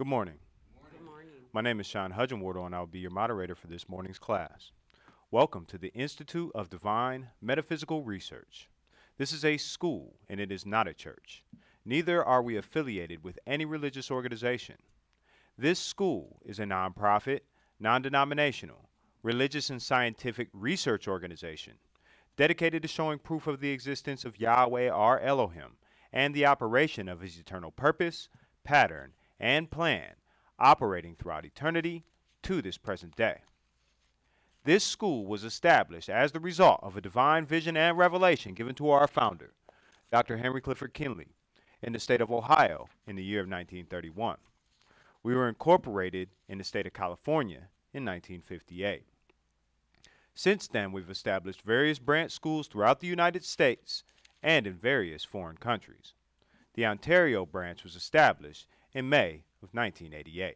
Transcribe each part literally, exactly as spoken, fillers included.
Good morning. Good morning. My name is Sean Hudgenwardle, and I will be your moderator for this morning's class. Welcome to the Institute of Divine Metaphysical Research. This is a school, and it is not a church. Neither are we affiliated with any religious organization. This school is a nonprofit, non-denominational, religious and scientific research organization dedicated to showing proof of the existence of Yahweh our Elohim and the operation of his eternal purpose, pattern, and plan operating throughout eternity to this present day. This school was established as the result of a divine vision and revelation given to our founder, Doctor Henry Clifford Kinley, in the state of Ohio in the year of nineteen thirty-one. We were incorporated in the state of California in nineteen fifty-eight. Since then, we've established various branch schools throughout the United States and in various foreign countries. The Ontario branch was established in May of nineteen eighty-eight.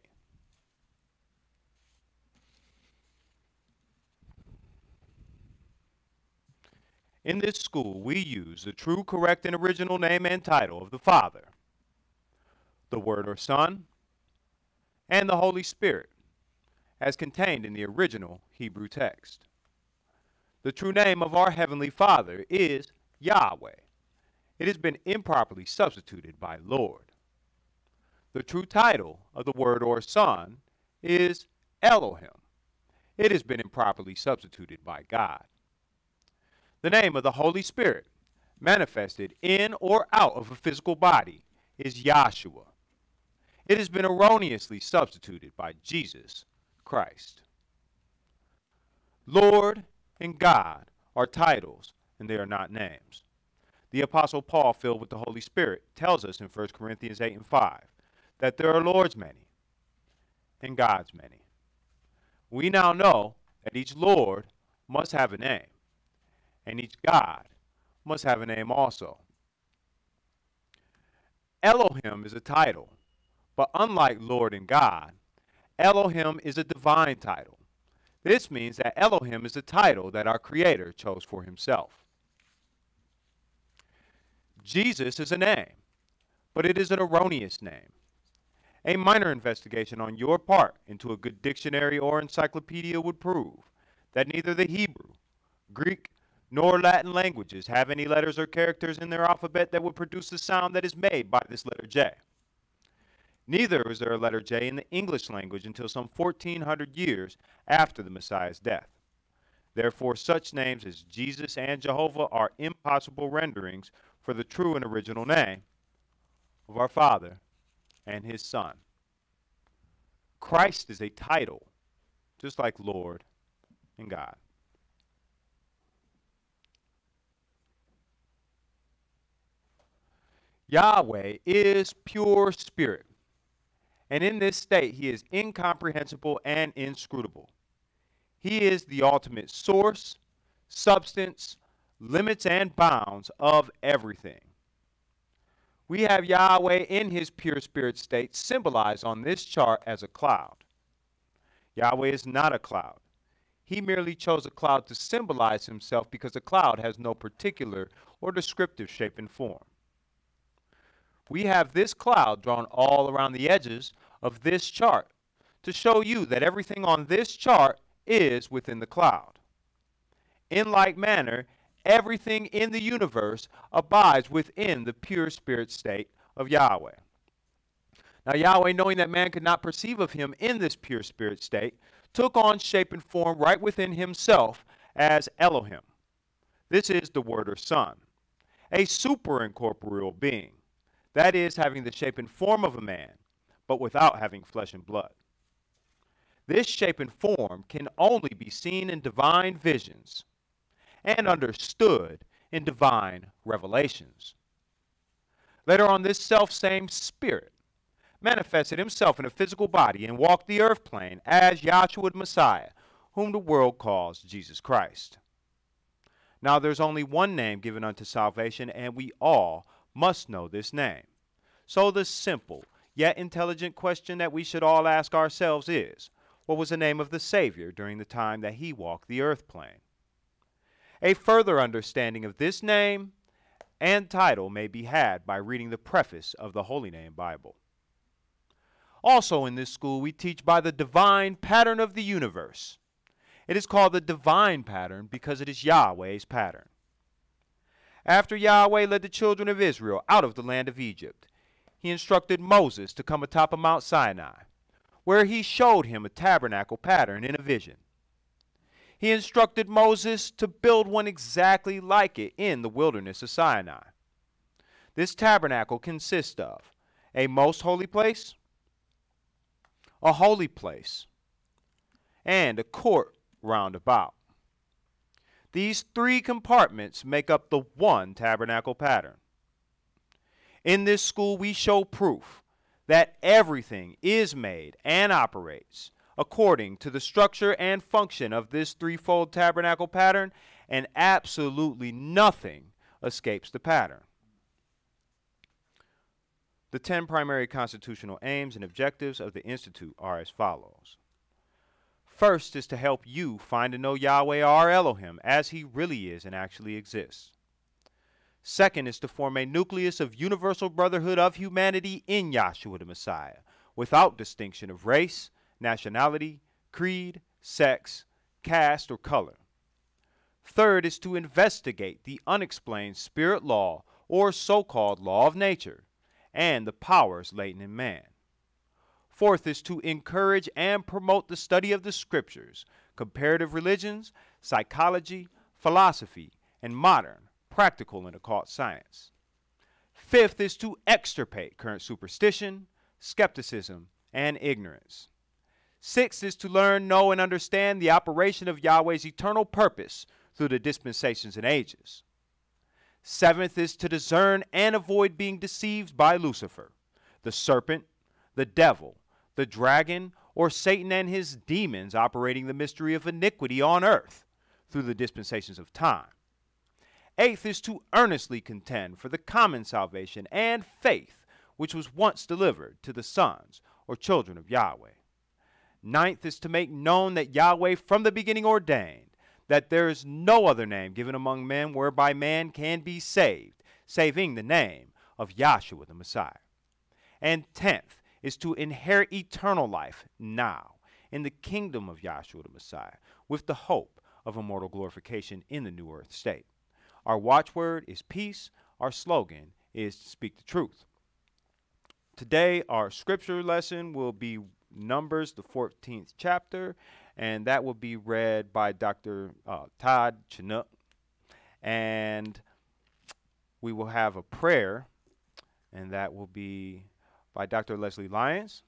In this school, we use the true, correct, and original name and title of the Father, the Word or Son, and the Holy Spirit, as contained in the original Hebrew text. The true name of our Heavenly Father is Yahweh. It has been improperly substituted by Lord. The true title of the Word or Son is Elohim. It has been improperly substituted by God. The name of the Holy Spirit, manifested in or out of a physical body, is Yahshua. It has been erroneously substituted by Jesus Christ. Lord and God are titles, and they are not names. The Apostle Paul, filled with the Holy Spirit, tells us in First Corinthians eight and five that there are Lord's many and God's many. We now know that each Lord must have a name, and each God must have a name also. Elohim is a title, but unlike Lord and God, Elohim is a divine title. This means that Elohim is a title that our Creator chose for himself. Jesus is a name, but it is an erroneous name. A minor investigation on your part into a good dictionary or encyclopedia would prove that neither the Hebrew, Greek, nor Latin languages have any letters or characters in their alphabet that would produce the sound that is made by this letter J. Neither is there a letter J in the English language until some fourteen hundred years after the Messiah's death. Therefore, such names as Jesus and Jehovah are impossible renderings for the true and original name of our Father and his Son. Christ is a title, just like Lord and God. Yahweh is pure spirit, and in this state he is incomprehensible and inscrutable. He is the ultimate source, substance, limits, and bounds of everything. We have Yahweh in his pure spirit state symbolized on this chart as a cloud. Yahweh is not a cloud. He merely chose a cloud to symbolize himself because a cloud has no particular or descriptive shape and form. We have this cloud drawn all around the edges of this chart to show you that everything on this chart is within the cloud. In like manner, everything in the universe abides within the pure spirit state of Yahweh. Now Yahweh, knowing that man could not perceive of him in this pure spirit state, took on shape and form right within himself as Elohim. This is the Word or Son, a superincorporeal being, that is, having the shape and form of a man, but without having flesh and blood. This shape and form can only be seen in divine visions and understood in divine revelations. Later on, this self-same Spirit manifested himself in a physical body and walked the earth plane as Yahshua the Messiah, whom the world calls Jesus Christ. Now there's only one name given unto salvation, and we all must know this name. So the simple yet intelligent question that we should all ask ourselves is, what was the name of the Savior during the time that he walked the earth plane? A further understanding of this name and title may be had by reading the preface of the Holy Name Bible. Also in this school, we teach by the divine pattern of the universe. It is called the divine pattern because it is Yahweh's pattern. After Yahweh led the children of Israel out of the land of Egypt, he instructed Moses to come atop of Mount Sinai, where he showed him a tabernacle pattern in a vision. He instructed Moses to build one exactly like it in the wilderness of Sinai. This tabernacle consists of a most holy place, a holy place, and a court round about. These three compartments make up the one tabernacle pattern. In this school, we show proof that everything is made and operates according to the structure and function of this threefold tabernacle pattern, and absolutely nothing escapes the pattern. The ten primary constitutional aims and objectives of the Institute are as follows. First is to help you find and know Yahweh our Elohim as he really is and actually exists. Second is to form a nucleus of universal brotherhood of humanity in Yahshua the Messiah, without distinction of race, nationality, creed, sex, caste, or color. Third is to investigate the unexplained spirit law or so-called law of nature and the powers latent in man. Fourth is to encourage and promote the study of the scriptures, comparative religions, psychology, philosophy, and modern, practical, and occult science. Fifth is to extirpate current superstition, skepticism, and ignorance. Sixth is to learn, know, and understand the operation of Yahweh's eternal purpose through the dispensations and ages. Seventh is to discern and avoid being deceived by Lucifer, the serpent, the devil, the dragon, or Satan and his demons operating the mystery of iniquity on earth through the dispensations of time. Eighth is to earnestly contend for the common salvation and faith which was once delivered to the sons or children of Yahweh. Ninth is to make known that Yahweh from the beginning ordained that there is no other name given among men whereby man can be saved, saving the name of Yahshua the Messiah. And tenth is to inherit eternal life now in the kingdom of Yahshua the Messiah with the hope of immortal glorification in the new earth state. Our watchword is peace. Our slogan is to speak the truth. Today, our scripture lesson will be Numbers, the fourteenth chapter, and that will be read by Doctor Uh, Todd Chinook. And we will have a prayer, and that will be by Doctor Leslie Lyons,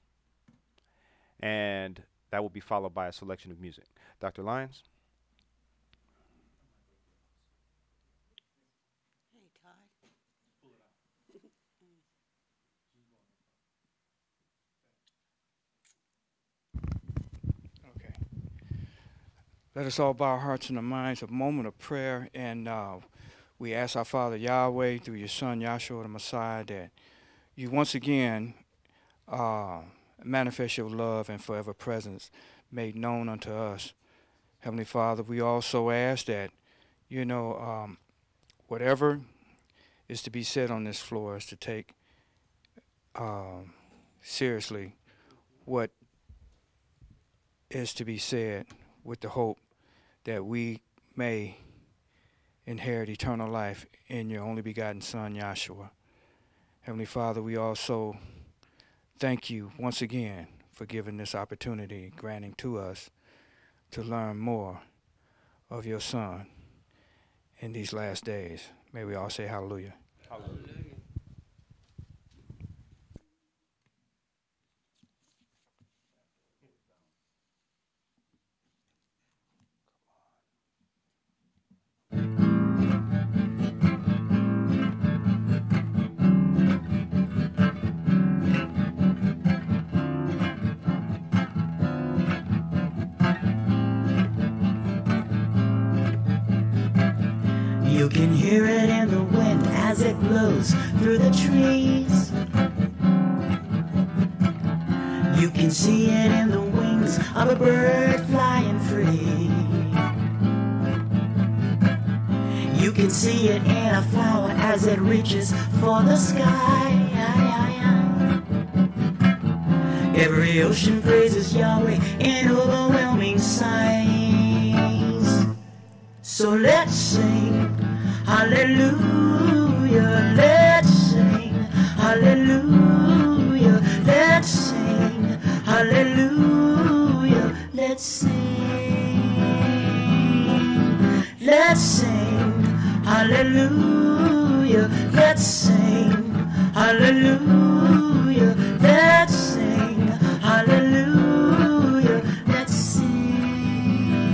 and that will be followed by a selection of music. Doctor Lyons? Hey, Todd. Okay. Let us all bow our hearts and our minds, a moment of prayer, and uh, we ask our Father Yahweh through your Son Yahshua the Messiah that you once again uh, manifest your love and forever presence made known unto us. Heavenly Father, we also ask that, you know, um, whatever is to be said on this floor is to take um, seriously what is to be said with the hope that we may inherit eternal life in your only begotten Son, Yahshua. Heavenly Father, we also thank you once again for giving this opportunity, granting to us to learn more of your Son in these last days. May we all say hallelujah. Hallelujah. You can hear it in the wind as it blows through the trees. You can see it in the wings of a bird flying free. You can see it in a flower as it reaches for the sky. Every ocean praises Yahweh in overwhelming sighs. So let's sing hallelujah, let's sing hallelujah, let's sing hallelujah, let's sing, let's sing hallelujah, let's sing hallelujah, let's sing hallelujah, let's sing.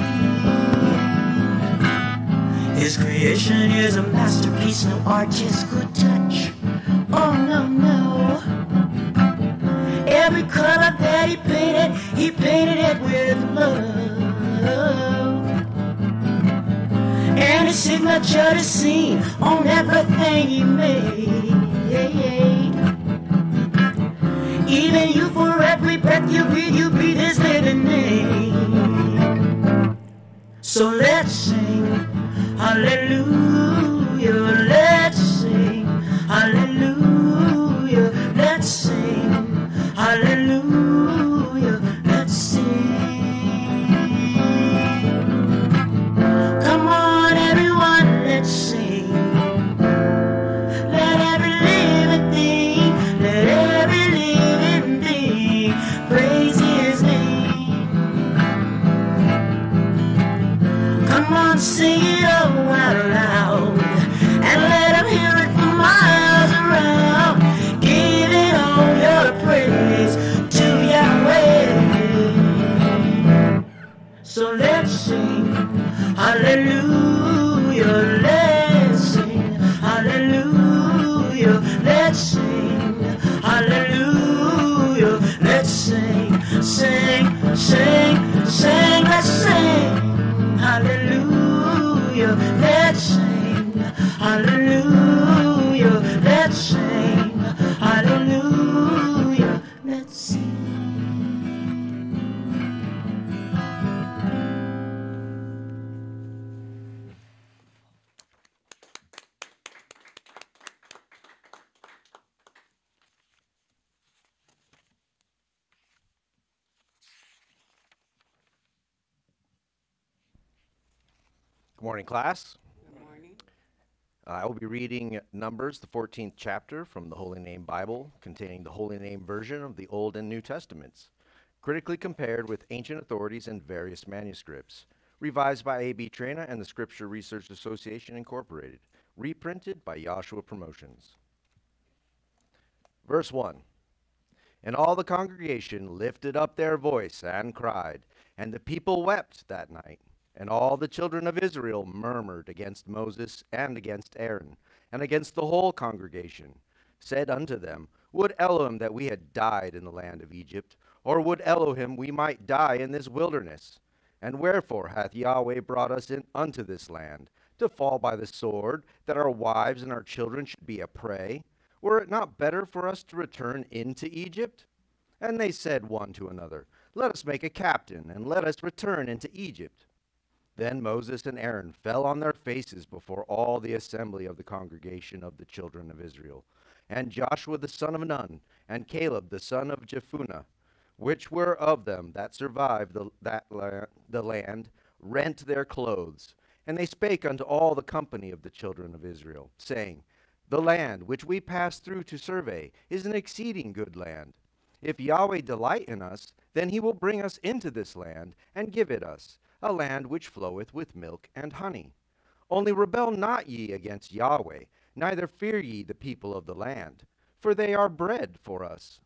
His creation is a masterpiece no artist could touch. Oh no, no. Every color that he painted, he painted it with love. And his signature is seen on everything he made. Even you, for every breath you breathe, you breathe his living name. So let's sing hallelujah, let's sing hallelujah, let's sing hallelujah, let's sing. Come on everyone, let's sing. Let every living thing, let every living thing praise his name. Come on, sing it all out loud, and let him hear it for miles around. Giving all your praise to Yahweh. So let's sing hallelujah, let's sing hallelujah, let's sing hallelujah, let's sing, sing, sing, sing, let's sing hallelujah, let's sing hallelujah, let's sing hallelujah, let's sing. Good morning, class. Good morning. Uh, I will be reading Numbers, the fourteenth chapter from the Holy Name Bible, containing the Holy Name version of the Old and New Testaments, critically compared with ancient authorities and various manuscripts, revised by A B Traina and the Scripture Research Association, Incorporated, reprinted by Joshua Promotions. Verse one. And all the congregation lifted up their voice and cried, and the people wept that night. And all the children of Israel murmured against Moses and against Aaron, and against the whole congregation, said unto them, Would Elohim that we had died in the land of Egypt, or would Elohim we might die in this wilderness? And wherefore hath Yahweh brought us in unto this land, to fall by the sword, that our wives and our children should be a prey? Were it not better for us to return into Egypt? And they said one to another, Let us make a captain, and let us return into Egypt. Then Moses and Aaron fell on their faces before all the assembly of the congregation of the children of Israel. And Joshua the son of Nun, and Caleb the son of Jephunneh, which were of them that survived the, that la the land, rent their clothes. And they spake unto all the company of the children of Israel, saying, The land which we passed through to survey is an exceeding good land. If Yahweh delight in us, then he will bring us into this land, and give it us, a land which floweth with milk and honey. Only rebel not ye against Yahweh, neither fear ye the people of the land, for they are bread for us.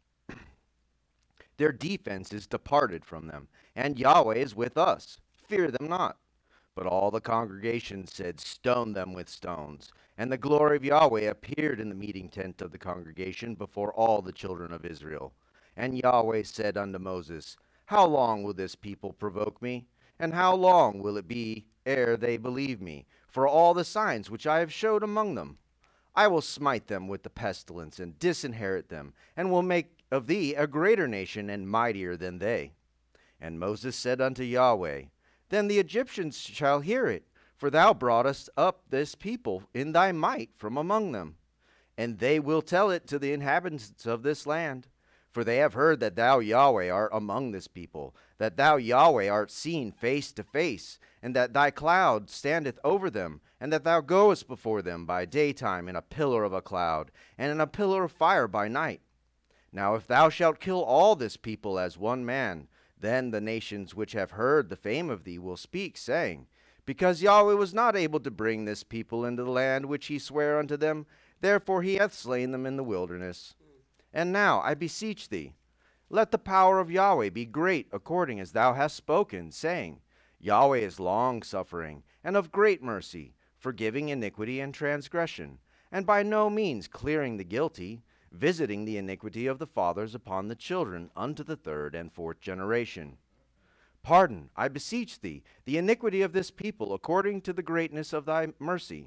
Their defense is departed from them, and Yahweh is with us. Fear them not. But all the congregation said, Stone them with stones. And the glory of Yahweh appeared in the meeting tent of the congregation before all the children of Israel. And Yahweh said unto Moses, How long will this people provoke me? And how long will it be ere they believe me, for all the signs which I have showed among them? I will smite them with the pestilence, and disinherit them, and will make of thee a greater nation and mightier than they. And Moses said unto Yahweh, Then the Egyptians shall hear it, for thou broughtest up this people in thy might from among them. And they will tell it to the inhabitants of this land. For they have heard that thou, Yahweh, art among this people, that thou, Yahweh, art seen face to face, and that thy cloud standeth over them, and that thou goest before them by daytime in a pillar of a cloud, and in a pillar of fire by night. Now if thou shalt kill all this people as one man, then the nations which have heard the fame of thee will speak, saying, Because Yahweh was not able to bring this people into the land which he sware unto them, therefore he hath slain them in the wilderness. And now, I beseech thee, let the power of Yahweh be great according as thou hast spoken, saying, Yahweh is long-suffering, and of great mercy, forgiving iniquity and transgression, and by no means clearing the guilty, visiting the iniquity of the fathers upon the children unto the third and fourth generation. Pardon, I beseech thee, the iniquity of this people according to the greatness of thy mercy.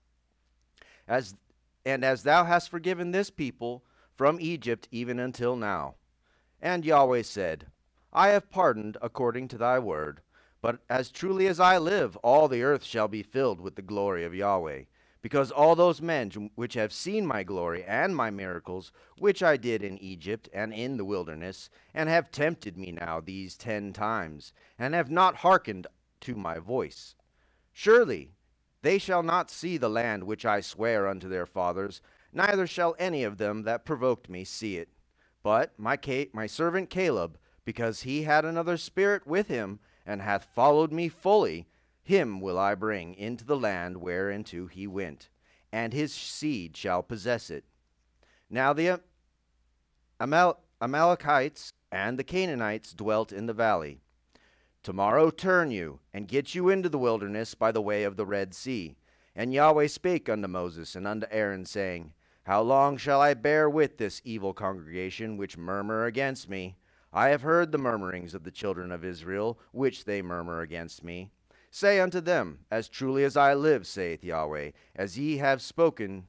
As, and as thou hast forgiven this people from Egypt even until now. And Yahweh said, I have pardoned according to thy word, but as truly as I live, all the earth shall be filled with the glory of Yahweh, because all those men which have seen my glory and my miracles, which I did in Egypt and in the wilderness, and have tempted me now these ten times, and have not hearkened to my voice. Surely they shall not see the land which I swear unto their fathers, neither shall any of them that provoked me see it. But my, Ca- my servant Caleb, because he had another spirit with him, and hath followed me fully, him will I bring into the land whereinto he went, and his seed shall possess it. Now the Amal- Amalekites and the Canaanites dwelt in the valley. Tomorrow turn you, and get you into the wilderness by the way of the Red Sea. And Yahweh spake unto Moses and unto Aaron, saying, How long shall I bear with this evil congregation which murmur against me? I have heard the murmurings of the children of Israel, which they murmur against me. Say unto them, As truly as I live, saith Yahweh, as ye have spoken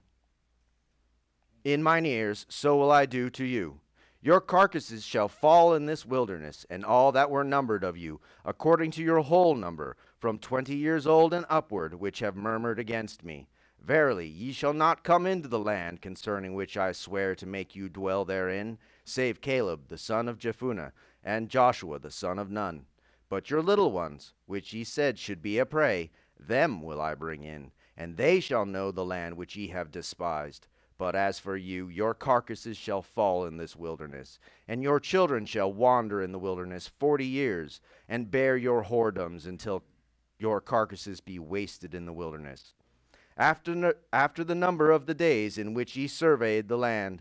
in mine ears, so will I do to you. Your carcasses shall fall in this wilderness, and all that were numbered of you, according to your whole number, from twenty years old and upward, which have murmured against me. Verily, ye shall not come into the land concerning which I swear to make you dwell therein, save Caleb the son of Jephunneh, and Joshua the son of Nun. But your little ones, which ye said should be a prey, them will I bring in, and they shall know the land which ye have despised. But as for you, your carcasses shall fall in this wilderness, and your children shall wander in the wilderness forty years, and bear your whoredoms until your carcasses be wasted in the wilderness. After, after the number of the days in which ye surveyed the land,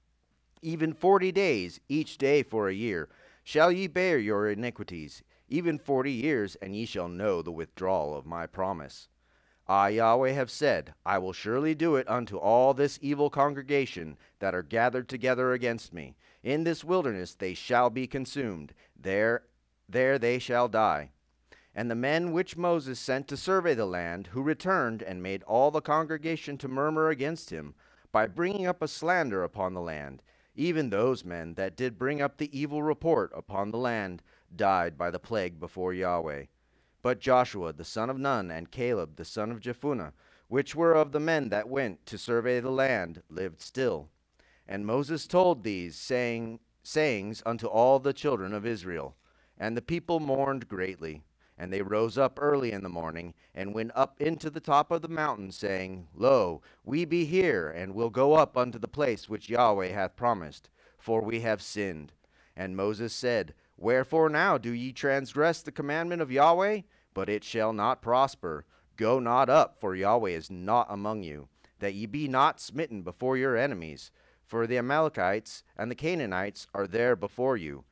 even forty days, each day for a year, shall ye bear your iniquities, even forty years, and ye shall know the withdrawal of my promise. I, Yahweh, have said, I will surely do it unto all this evil congregation that are gathered together against me. In this wilderness they shall be consumed, there, there they shall die. And the men which Moses sent to survey the land, who returned and made all the congregation to murmur against him, by bringing up a slander upon the land, even those men that did bring up the evil report upon the land, died by the plague before Yahweh. But Joshua the son of Nun and Caleb the son of Jephunneh, which were of the men that went to survey the land, lived still. And Moses told these saying, sayings unto all the children of Israel. And the people mourned greatly. And they rose up early in the morning, and went up into the top of the mountain, saying, Lo, we be here, and will go up unto the place which Yahweh hath promised, for we have sinned. And Moses said, Wherefore now do ye transgress the commandment of Yahweh? But it shall not prosper. Go not up, for Yahweh is not among you, that ye be not smitten before your enemies. For the Amalekites and the Canaanites are there before you.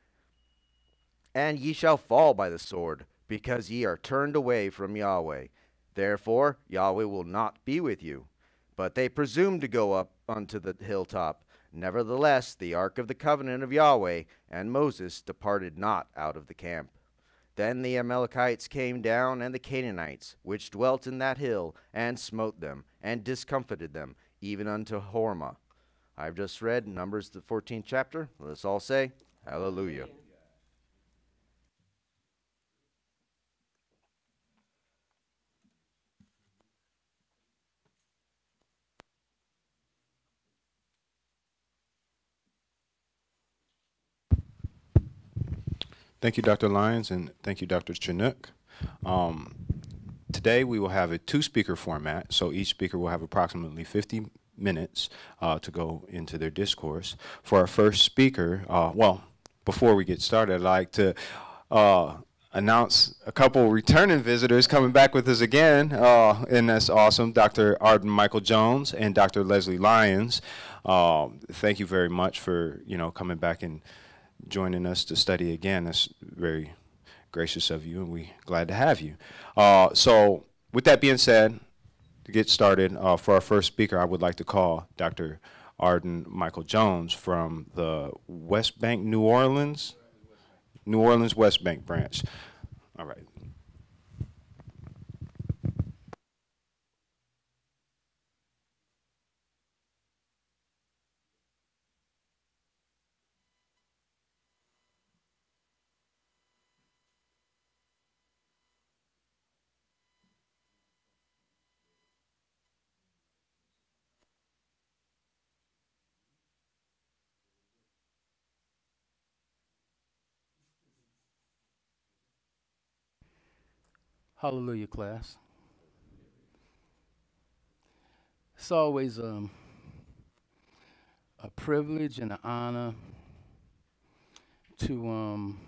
And ye shall fall by the sword, because ye are turned away from Yahweh. Therefore Yahweh will not be with you. But they presumed to go up unto the hilltop. Nevertheless, the ark of the covenant of Yahweh and Moses departed not out of the camp. Then the Amalekites came down, and the Canaanites, which dwelt in that hill, and smote them, and discomfited them, even unto Hormah. I've just read Numbers, the fourteenth chapter. Let us all say, Hallelujah. Thank you, Doctor Lyons, and thank you, Doctor Chinook. Um, today we will have a two-speaker format, so each speaker will have approximately fifty minutes uh, to go into their discourse. For our first speaker, uh, well, before we get started, I'd like to uh, announce a couple returning visitors coming back with us again, uh, and that's awesome. Doctor Arden Michael Jones and Doctor Leslie Lyons. Um, thank you very much for, you know, coming back and joining us to study again. That's very gracious of you, and we're glad to have you. Uh, so with that being said, to get started, uh, for our first speaker, I would like to call Doctor Arden Michael Jones from the West Bank, New Orleans, New Orleans West Bank branch. All right. Hallelujah, class. It's always um, a privilege and an honor to um,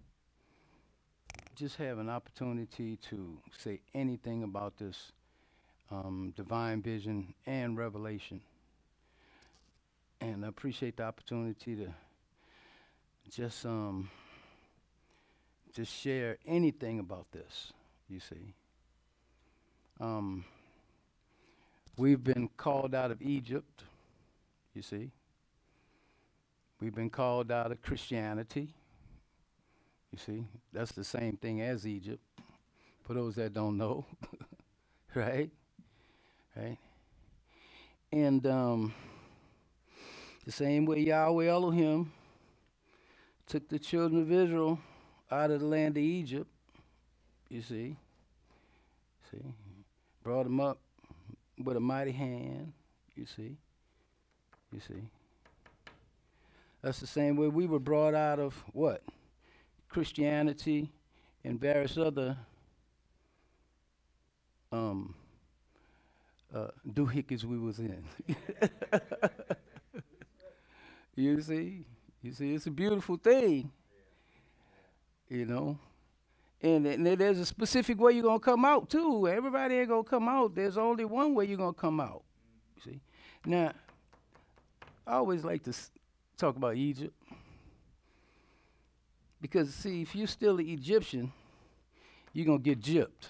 just have an opportunity to say anything about this um, divine vision and revelation. And I appreciate the opportunity to just um, just share anything about this. You see, um, we've been called out of Egypt, you see. We've been called out of Christianity, you see. That's the same thing as Egypt, for those that don't know, right? Right? And um, the same way Yahweh Elohim took the children of Israel out of the land of Egypt, you see, see, brought them up with a mighty hand, you see, you see. That's the same way we were brought out of what? Christianity and various other um, uh, doohickeys we was in. You see, you see, it's a beautiful thing, you know. And, and there's a specific way you're going to come out, too. Everybody ain't going to come out. There's only one way you're going to come out. You see? Now, I always like to s talk about Egypt. Because, see, if you're still an Egyptian, you're going to get gypped.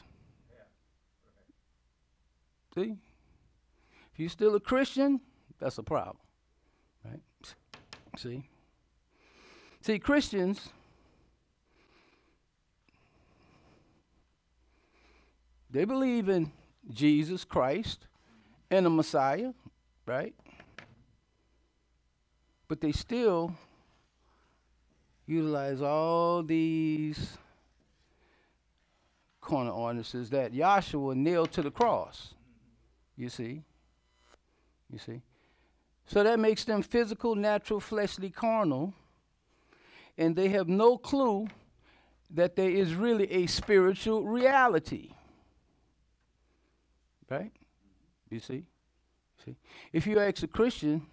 See? If you're still a Christian, that's a problem. Right? See? See, Christians... they believe in Jesus Christ and the Messiah, right? But they still utilize all these corner ordinances that Yahshua nailed to the cross, you see? You see? So that makes them physical, natural, fleshly, carnal, and they have no clue that there is really a spiritual reality. Right? You see? See? If you ask a Christian,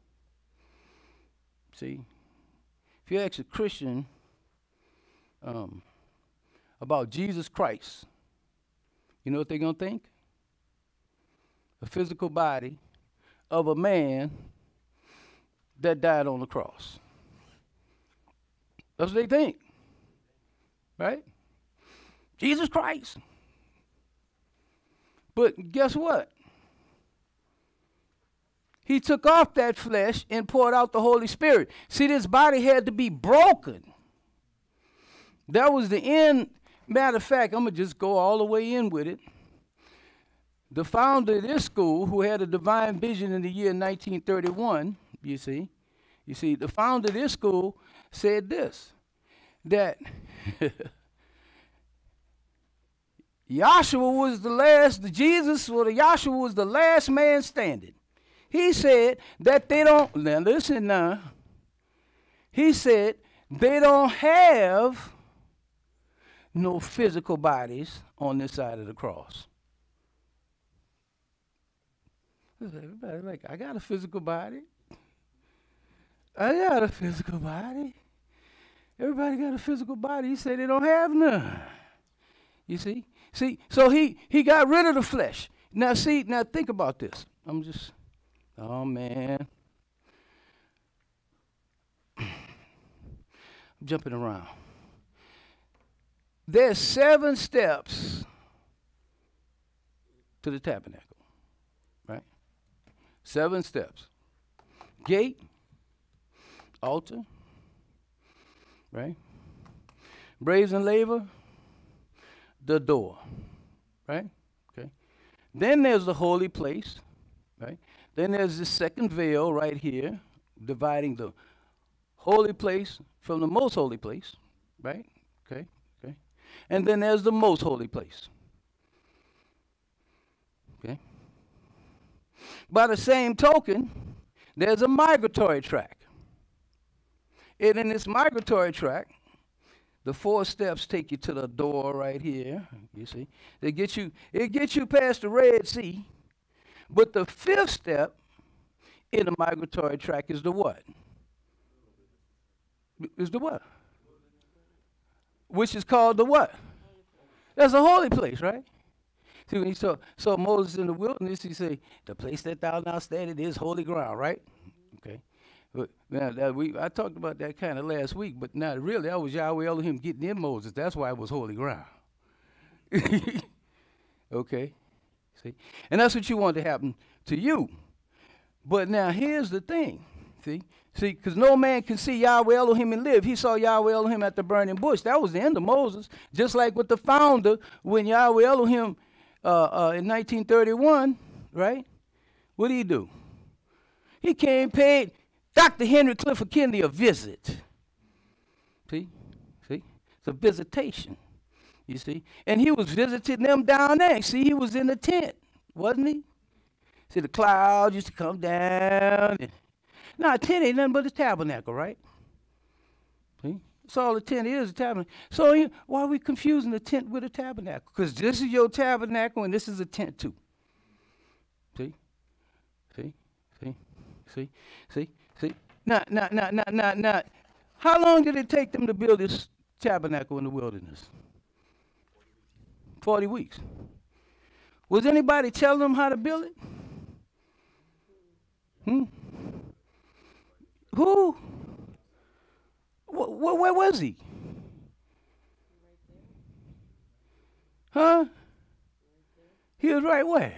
see, if you ask a Christian um, about Jesus Christ, you know what they're going to think? A physical body of a man that died on the cross. That's what they think. Right? Jesus Christ. But guess what? He took off that flesh and poured out the Holy Spirit. See, this body had to be broken. That was the end. Matter of fact, I'm going to just go all the way in with it. The founder of this school, who had a divine vision in the year nineteen thirty-one, you see, you see, the founder of this school said this, that Yahshua was the last, the Jesus or the Yahshua was the last man standing. He said that they don't, now listen now, he said they don't have no physical bodies on this side of the cross. Everybody like, I got a physical body. I got a physical body. Everybody got a physical body. He said they don't have none. You see? See, so he, he got rid of the flesh. Now see, now think about this. I'm just, oh man. I'm jumping around. There's seven steps to the tabernacle, right? Seven steps. Gate, altar, right? Brazen laver, the door, right? Okay. Then there's the holy place, right? Then there's the second veil right here, dividing the holy place from the most holy place, right? Okay, okay. And then there's the most holy place. Okay. By the same token, there's a migratory track. And in this migratory track, the four steps take you to the door right here. You see, they get you. It gets you past the Red Sea, but the fifth step in the migratory track is the what? Is the what? Which is called the what? That's a holy place, right? See, when he saw, saw Moses in the wilderness, he said, "The place that thou now standest is holy ground," right? Okay. But now that we, I talked about that kind of last week, but not really. That was Yahweh Elohim getting in Moses. That's why it was holy ground. Okay, see, and that's what you want to happen to you. But now here's the thing, see, see, because no man can see Yahweh Elohim and live. He saw Yahweh Elohim at the burning bush. That was the end of Moses. Just like with the founder, when Yahweh Elohim uh, uh, in nineteen thirty-one, right? What did he do? He came, paid Doctor Henry Clifford Kennedy a visit. See? See? It's a visitation, you see? And he was visiting them down there. See, he was in the tent, wasn't he? See, the clouds used to come down. And now, a tent ain't nothing but a tabernacle, right? See? That's all the tent is, a tabernacle. So you, why are we confusing the tent with a tabernacle? Because this is your tabernacle and this is a tent too. See? See? See? See? See? See? Now, now, now, now, now, now, how long did it take them to build this tabernacle in the wilderness? Forty weeks. Was anybody telling them how to build it? Hmm? Who? Wh wh where was he? Huh? He was right where?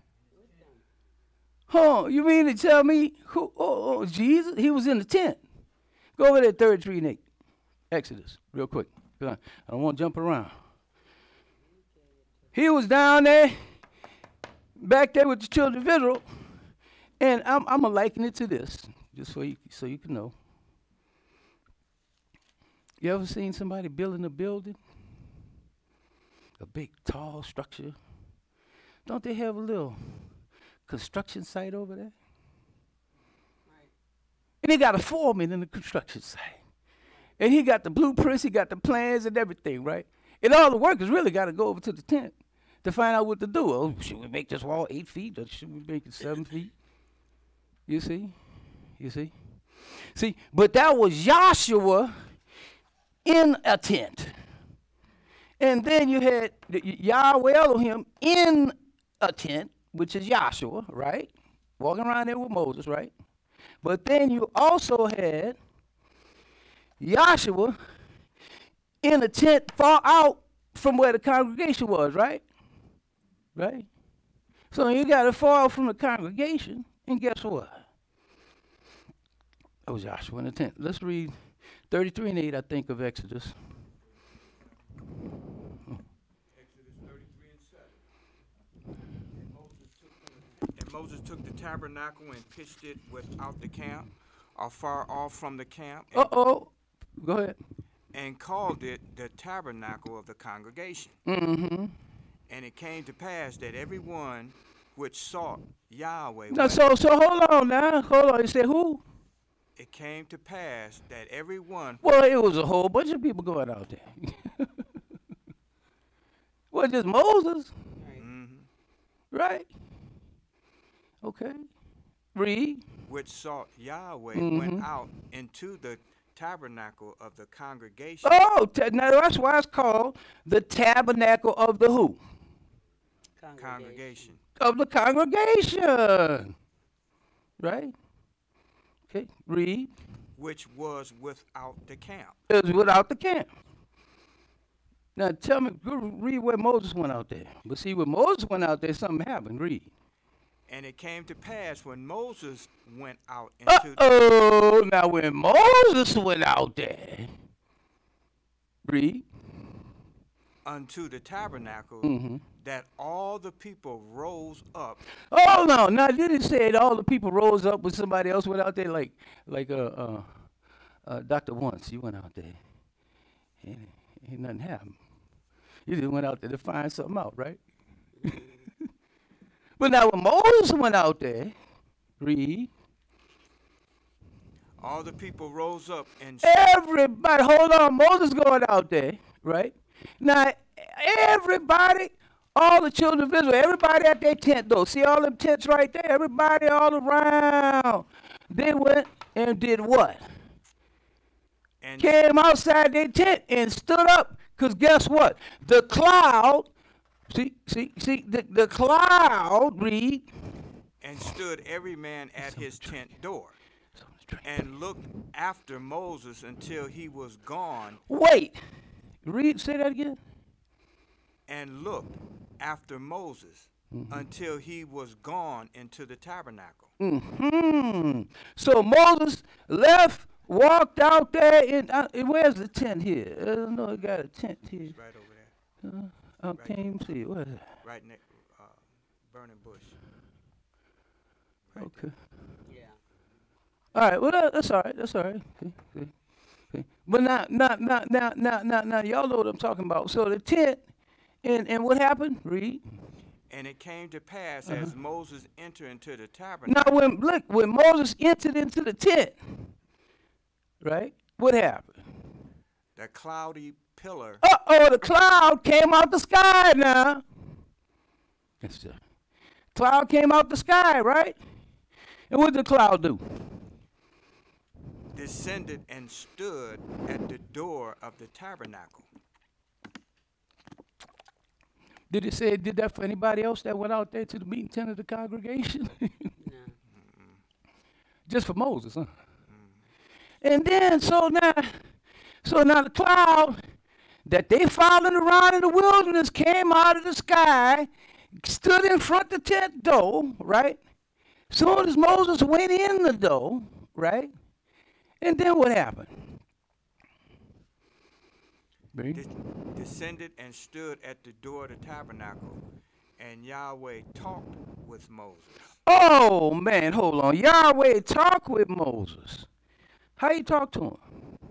Oh, you mean to tell me who? Oh, oh, Jesus? He was in the tent. Go over there, thirty-three and eight. Exodus, real quick. I don't want to jump around. He was down there, back there with the children of Israel, and I'm, I'm gonna liken it to this, just so you so you can know. You ever seen somebody building a building, a big, tall structure? Don't they have a little construction site over there? Right. And they got a foreman in the construction site. And he got the blueprints, he got the plans and everything, right? And all the workers really got to go over to the tent to find out what to do. Oh, should we make this wall eight feet or should we make it seven feet? You see? You see? See, but that was Joshua in a tent. And then you had Yahweh Elohim in a tent, which is Joshua, right? Walking around there with Moses, right? But then you also had Joshua in a tent far out from where the congregation was, right? Right? So you got to fall from the congregation, and guess what? That was Joshua in the tent. Let's read thirty-three and eight, I think, of Exodus. Moses took the tabernacle and pitched it without the camp, or far off from the camp. Uh-oh. Go ahead. And called it the tabernacle of the congregation. Mm-hmm. And it came to pass that everyone which sought Yahweh. No, so, so hold on now. Hold on. You said who? It came to pass that everyone. Well, it was a whole bunch of people going out there. Well, just Moses, Mhm. right? Okay. Read. Which sought Yahweh Mhm. went out into the tabernacle of the congregation. Oh, ta- now that's why it's called the tabernacle of the who? Congregation. Of the congregation. Right? Okay, read. Which was without the camp. It was without the camp. Now tell me, go read where Moses went out there. But see, when Moses went out there, something happened. Read. And it came to pass when Moses went out into Uh-oh. Now when Moses went out there, read. unto the tabernacle, Mhm. that all the people rose up. Oh no! Now did it say that all the people rose up when somebody else went out there, like like uh uh, uh Doctor Once? You went out there, and ain't nothing happened. You just went out there to find something out, right? But now when Moses went out there, read. All the people rose up and Everybody, hold on. Moses going out there, right? Now everybody. All the children of Israel, everybody at their tent though. See all them tents right there? Everybody all around. They went and did what? and Came outside their tent and stood up. Because guess what? The cloud, see, see, see, the, the cloud, read. and stood every man at his tent door, and looked after Moses until he was gone, Wait. Read, say that again. and looked after Moses until he was gone into the tabernacle. Hmm. So Moses left, walked out there, and uh, where's the tent here? I don't know, it got a tent here. Right over there, Uh, I can't even see it. What is it? right next, uh, burning bush. Okay. Yeah. All right. Well, that, that's all right. That's all right. Okay. Okay. Okay. But now, now, now, now, now, now, now, y'all know what I'm talking about. So the tent, and and what happened? Read. And it came to pass Uh-huh. as Moses entered into the Now, tabernacle. when look, when Moses entered into the tent, right? What happened? The cloudy pillar Uh oh, the cloud came out the sky. Now, that's the cloud came out the sky, right? And what did the cloud do? descended and stood at the door of the tabernacle. Did it say it did that for anybody else that went out there to the meeting tent of the congregation? No. Just for Moses, huh? And then, so now, so now the cloud that they followed around in the wilderness came out of the sky, stood in front of the tent door, right? Soon as Moses went in the door, right? And then what happened? Read. Des- descended and stood at the door of the tabernacle, and Yahweh talked with Moses. Oh, man, hold on. Yahweh talked with Moses. How you talk to him?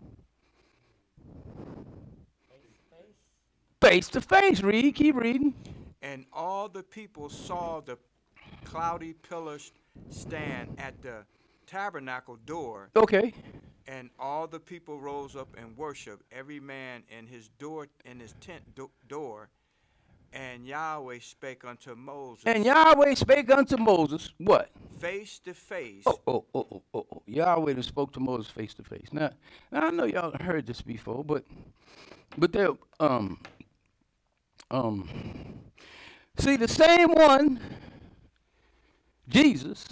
Face to face. Read. Keep reading. And all the people saw the cloudy pillars stand at the tabernacle door, Okay. and all the people rose up and worshiped, every man in his door in his tent do- door. And Yahweh spake unto Moses And Yahweh spake unto Moses, what? face to face. Oh, oh, oh, oh, oh, oh. Yahweh done spoke to Moses face to face. Now, now I know y'all heard this before, but but there um um see the same one, Jesus,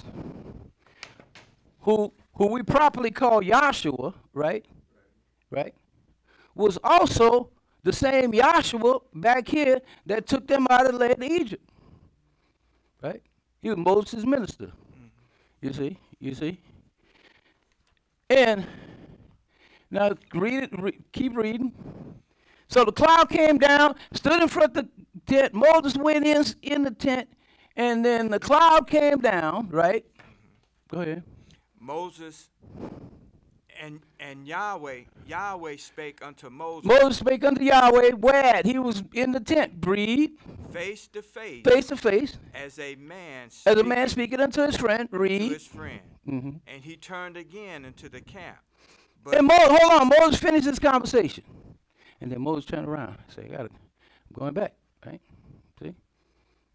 who who we properly call Yahshua, right? Right? Was also the same Yahshua back here that took them out of the land of Egypt. Right? He was Moses' minister. You see? You see? And now read it, re- keep reading. So the cloud came down, stood in front of the tent. Moses went in in the tent, and then the cloud came down, right? Go ahead. Moses and and Yahweh Yahweh spake unto Moses Moses spake unto Yahweh, where he was in the tent, read, face to face, face to face, as a man as a man speaketh speaking unto his friend, to read. his friend. Mhm. And he turned again into the camp. But And Mo, hold on, Moses finished his conversation. And then Moses turned around and said, I gotta, I'm going back, right?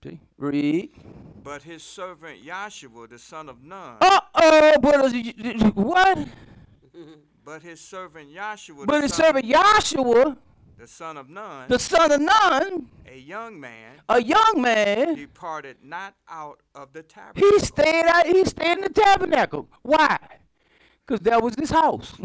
See, read. But his servant Joshua, the son of Nun. Uh-oh, but uh, what? But his servant Joshua, But the his son, servant Joshua, the son of Nun, the son of Nun, a young man, a young man, departed not out of the tabernacle. he stayed out, he stayed in the tabernacle. Why? Because that was his house.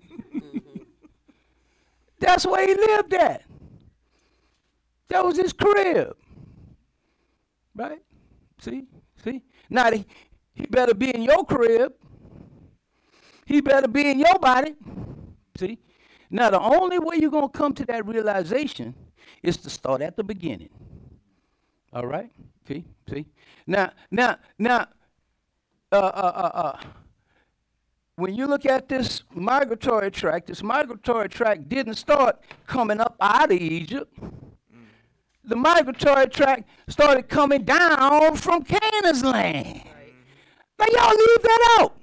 That's where he lived at. That was his crib. Right? See? See? Now, he, he better be in your crib. He better be in your body. See? Now, the only way you're going to come to that realization is to start at the beginning. All right? See? See? Now, now, now, uh, uh, uh, uh, when you look at this migratory tract, this migratory tract didn't start coming up out of Egypt. The migratory tract started coming down from Canaan's land. Now, y'all leave that out.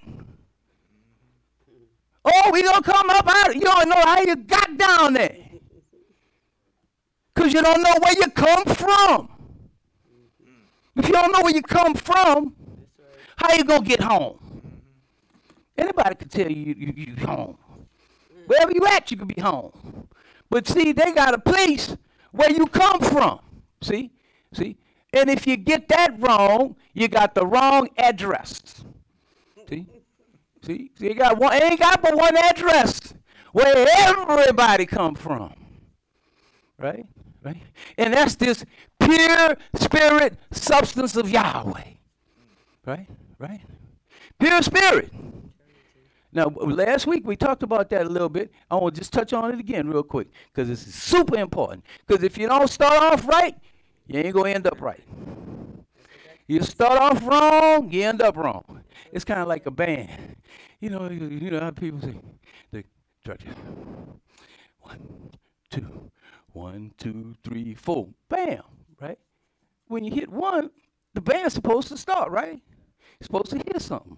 Oh, we gonna come up out of it. You don't know how you got down there. Because you don't know where you come from. If you don't know where you come from, how you gonna get home? Anybody can tell you you, you, you home. Wherever you at, you can be home. But see, they got a place where you come from. See? See? And if you get that wrong, you got the wrong address. See? See? So you got one, ain't got but one address where everybody come from. Right? Right? And that's this pure spirit substance of Yahweh. Right? Right? Pure spirit. Now, last week we talked about that a little bit. I want to just touch on it again real quick because it's super important. Because if you don't start off right, you ain't going to end up right. You start off wrong, you end up wrong. It's kind of like a band. You know, you, you know how people say, the structure. One, two, one, two, three, four. Bam, right? When you hit one, the band's supposed to start, right? It's supposed to hit something.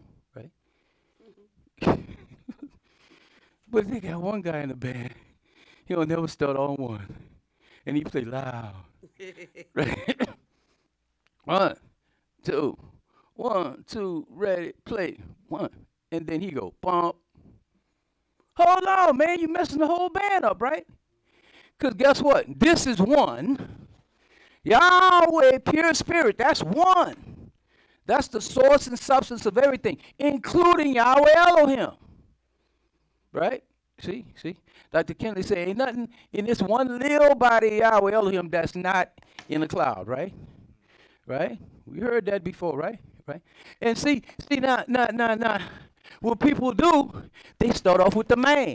But they got one guy in the band, he'll never start on one. And he play loud. Right? One, two, one, two, ready, play, one. And then he go, bump. Hold on, man, you messing the whole band up, right? Because guess what? This is one. Yahweh, pure spirit, that's one. That's the source and substance of everything, including Yahweh Elohim. Right? See? See? Doctor Kennedy said, ain't nothing in this one little body Yahweh Elohim that's not in the cloud, right? Right? We heard that before, right? Right? And see, see now, now, now, now, what people do, they start off with the man.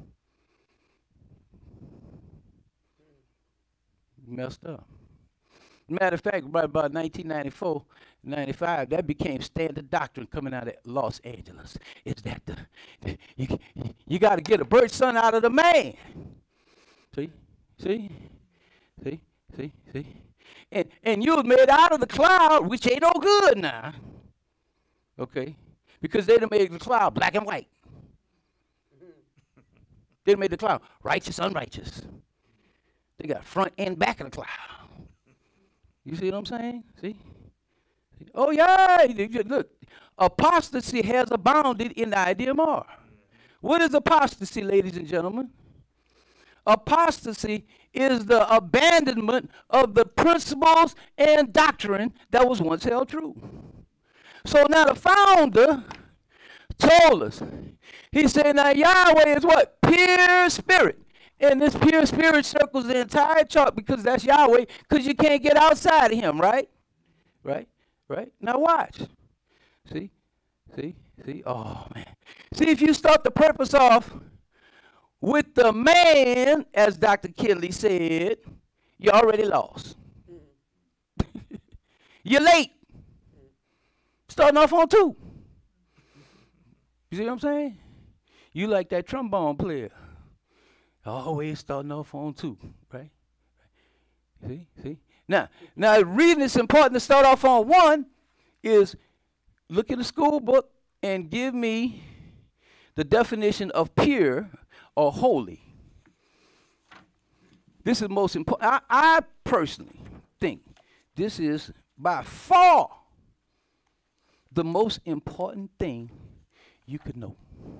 Messed up. Matter of fact, right about nineteen ninety-four, ninety-five, that became standard doctrine coming out of Los Angeles. Is that the, the you, you got to get a bird son out of the man. See, see, see, see, see, and and you was made out of the cloud, which ain't no good now. Okay, because they done made the cloud black and white. They done made the cloud righteous, unrighteous. They got front and back of the cloud. You see what I'm saying? See? Oh, yeah. Look, apostasy has abounded in the I D M R. What is apostasy, ladies and gentlemen? Apostasy is the abandonment of the principles and doctrine that was once held true. So now the founder told us, he said, now Yahweh is what? Pure spirit. And this pure spirit circles the entire chart because that's Yahweh, because you can't get outside of him, right? Right? Right? Now watch. See? See? See? Oh, man. See, if you start the purpose off with the man, as Doctor Kinley said, you're already lost. You're late. Starting off on two. You see what I'm saying? You like that trombone player. Always starting off on two, right? See, see. Now, now, the reason it's important to start off on one is look at the school book and give me the definition of pure or holy. This is most important. I, I personally think this is by far the most important thing you could know.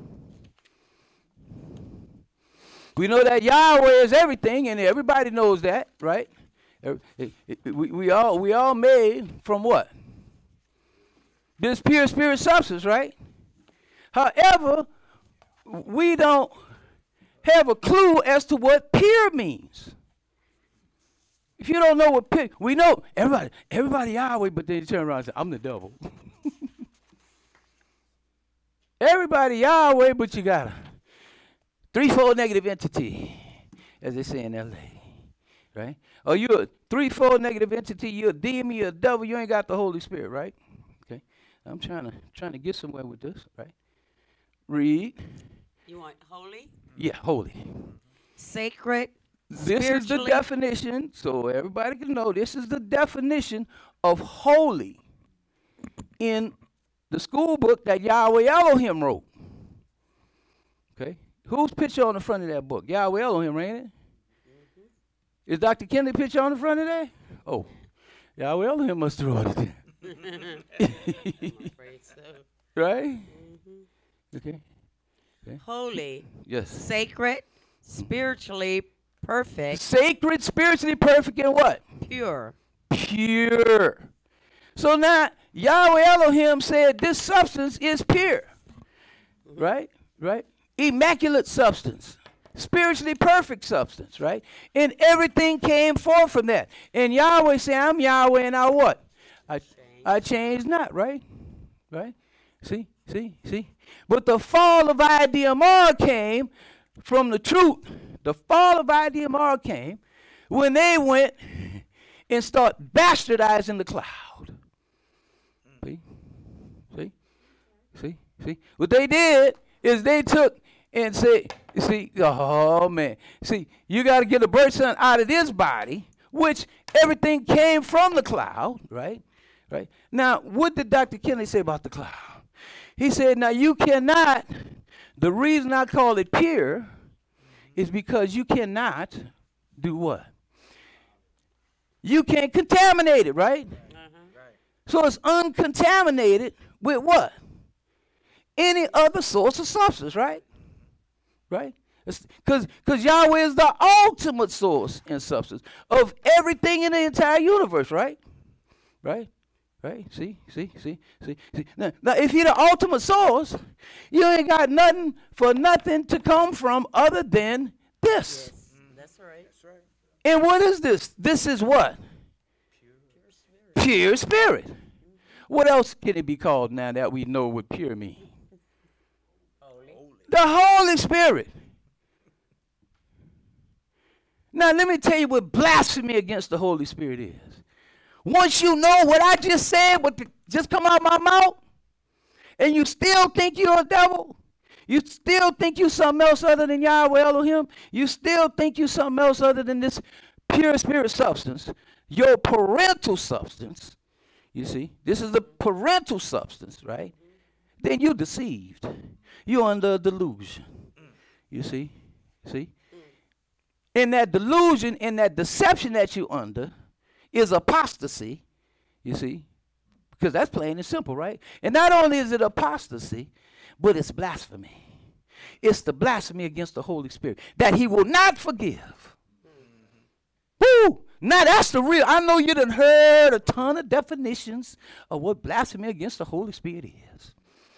We know that Yahweh is everything, and everybody knows that, right? We, we all we all made from what? This pure spirit substance, right? However, we don't have a clue as to what pure means. If you don't know what pure, we know everybody, everybody Yahweh, but then you turn around and say, I'm the devil. Everybody Yahweh, but you got a threefold negative entity, as they say in L A, right? Or you a threefold negative entity, you're a demon, you're a devil, you ain't got the Holy Spirit, right? Okay, I'm trying to trying to get somewhere with this, right? Read. You want holy? Yeah, holy. Sacred. This is the definition, so everybody can know this is the definition of holy in the school book that Yahweh Elohim wrote. Okay, whose picture on the front of that book? Yahweh Elohim, ain't it? Mm-hmm. Is Doctor Kennedy picture on the front of that? Oh, Yahweh Elohim must have wrote it there. I'm afraid so. Right? Mm-hmm. Okay. Okay. Holy. Yes. Sacred, spiritually perfect. Sacred, spiritually perfect, and what? Pure. Pure. So now Yahweh Elohim said this substance is pure. Mm-hmm. Right? Right? Immaculate substance. Spiritually perfect substance, right? And everything came forth from that. And Yahweh said, I'm Yahweh, and I what? I change. I change not, right? Right? See? See? See? But the fall of I D M R came from the truth. The fall of I D M R came when they went and start bastardizing the cloud. See? See? See? See? What they did is they took and said, see, oh man, see, you got to get the birth son out of this body, which everything came from the cloud, right? Right? Now, what did Doctor Kennedy say about the cloud? He said, now you cannot, the reason I call it pure is because you cannot do what? You can't contaminate it, right? Uh-huh. Right. So it's uncontaminated with what? Any other source of substance, right? Right? Because because Yahweh is the ultimate source and substance of everything in the entire universe, right? Right? Right? See? See? See? See? See? Now, now, if you're the ultimate source, you ain't got nothing for nothing to come from other than this. Yes. Mm. That's right. That's right. And what is this? This is what? Pure, pure spirit. Pure spirit. Mm-hmm. What else can it be called now that we know what pure means? Holy. The Holy Spirit. Now let me tell you what blasphemy against the Holy Spirit is. Once you know what I just said, what just come out my mouth, and you still think you're a devil, you still think you something else other than Yahweh Elohim, you still think you something else other than this pure spirit substance, your parental substance, you see, this is the parental substance, right? Then you're deceived. You're under a delusion. You see? See? In that delusion, in that deception that you're under, is apostasy, you see, because that's plain and simple, right? And not only is it apostasy, but it's blasphemy. It's the blasphemy against the Holy Spirit that he will not forgive. Mm-hmm. Woo! Now that's the real. I know you done heard a ton of definitions of what blasphemy against the Holy Spirit is.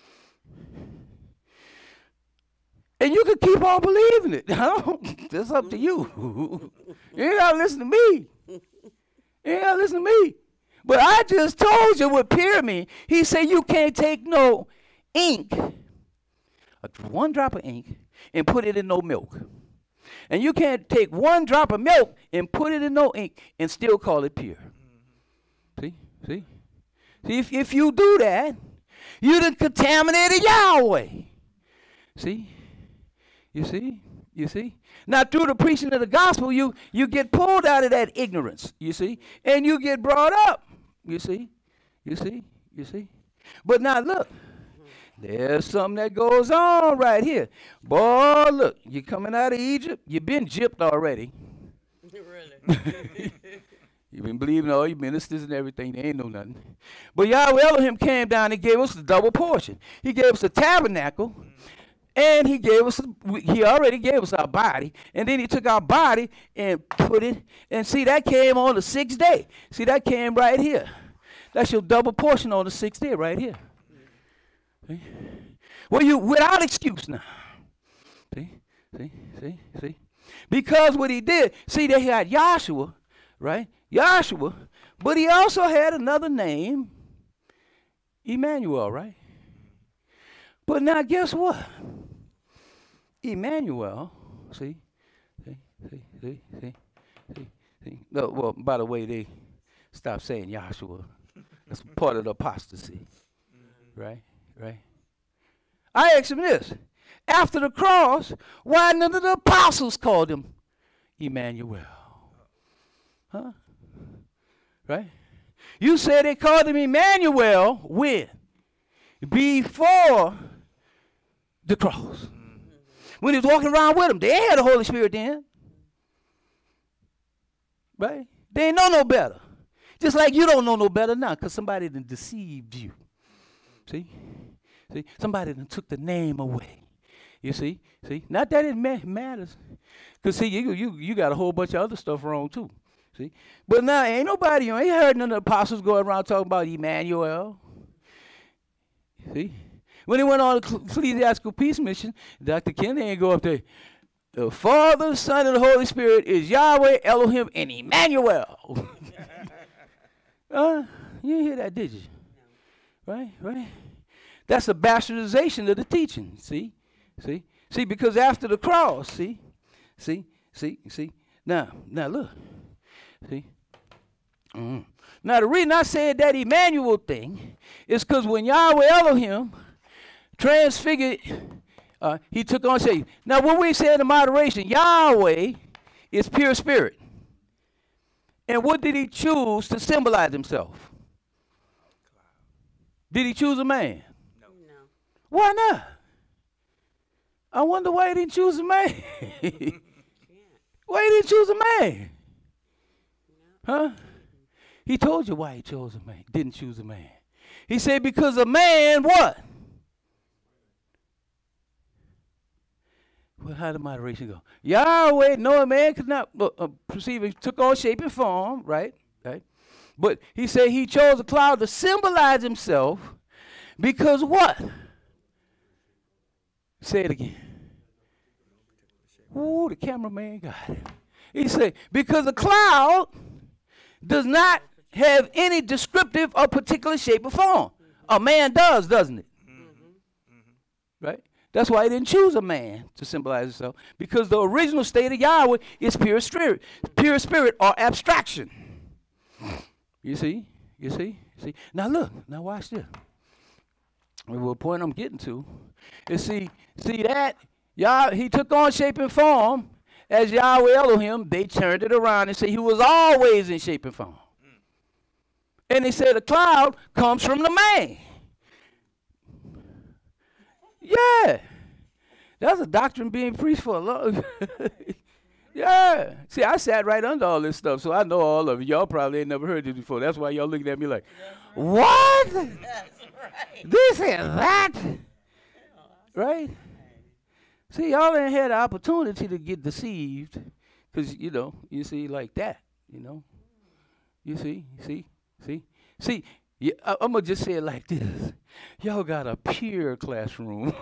And you can keep on believing it. It's up to you. You ain't got to listen to me. You ain't got to listen to me. But I just told you what pure mean. He said you can't take no ink, one drop of ink, and put it in no milk. And you can't take one drop of milk and put it in no ink and still call it pure. See? See? See, if, if you do that, you done contaminated Yahweh. See? You see? You see? Now, through the preaching of the gospel, you, you get pulled out of that ignorance, you see? And you get brought up, you see? You see? You see? But now, look. There's something that goes on right here. Boy, look. You're coming out of Egypt. You've been gypped already. Really? You've been believing all your ministers and everything. They ain't know nothing. But Yahweh Elohim came down and gave us the double portion. He gave us a tabernacle, and he gave us, he already gave us our body, and then he took our body and put it, and see, that came on the sixth day. See, that came right here. That's your double portion on the sixth day right here. See? Well, you, without excuse now. See, see, see, see. Because what he did, see, they had Joshua, right? Joshua, but he also had another name, Emmanuel, right? But now guess what? Emmanuel, see, see, see, see, see, see, see. No, well, by the way, they stopped saying Joshua. That's part of the apostasy, right, right? I asked him this. After the cross, why none of the apostles called him Emmanuel? Huh? Right? You said they called him Emmanuel when? Before the cross. When he was walking around with them, they had the Holy Spirit then. Right? They ain't know no better. Just like you don't know no better now because somebody done deceived you. See? See? Somebody done took the name away. You see? See? Not that it ma- matters. Because, see, you, you, you got a whole bunch of other stuff wrong, too. See? But now, ain't nobody, you ain't heard none of the apostles going around talking about Emmanuel. See? When he went on the ecclesiastical peace mission, Doctor Kennedy ain't go up there. The Father, Son, and the Holy Spirit is Yahweh, Elohim, and Emmanuel. uh, you didn't hear that, did you? No. Right? Right? That's a bastardization of the teaching. See? See? See, because after the cross, see? See? See? See? Now, now look. See? Mm-hmm. Now, the reason I said that Emmanuel thing is because when Yahweh Elohim transfigured, uh, he took on shape. Now, when we say in moderation, Yahweh is pure spirit. And what did he choose to symbolize himself? Did he choose a man? No. Why not? I wonder why he didn't choose a man. Why he didn't choose a man? Huh? He told you why he chose a man, didn't choose a man. He said because a man what? Well, how did moderation go? Yahweh, no man could not uh, uh, perceive it, took on shape and form, right? Right? But he said he chose a cloud to symbolize himself because what? Say it again. Ooh, the cameraman got it. He said, because a cloud does not have any descriptive or particular shape or form. A man does, doesn't it? Mm-hmm. Right? That's why he didn't choose a man to symbolize himself, because the original state of Yahweh is pure spirit, pure spirit or abstraction. You see? You see? You see? Now look, now watch this. The point I'm getting to is see, see that Yah, he took on shape and form as Yahweh Elohim. They turned it around and said he was always in shape and form. Mm. And they said the cloud comes from the man. Yeah. That's a doctrine being preached for a long yeah. See, I sat right under all this stuff, so I know all of it. Y'all probably ain't never heard this before. That's why y'all looking at me like, what? That's right. This and that. Right? See, y'all ain't had the opportunity to get deceived because, you know, you see, like that, you know. You see, see, see, see, yeah, I, I'm going to just say it like this. Y'all got a pure classroom.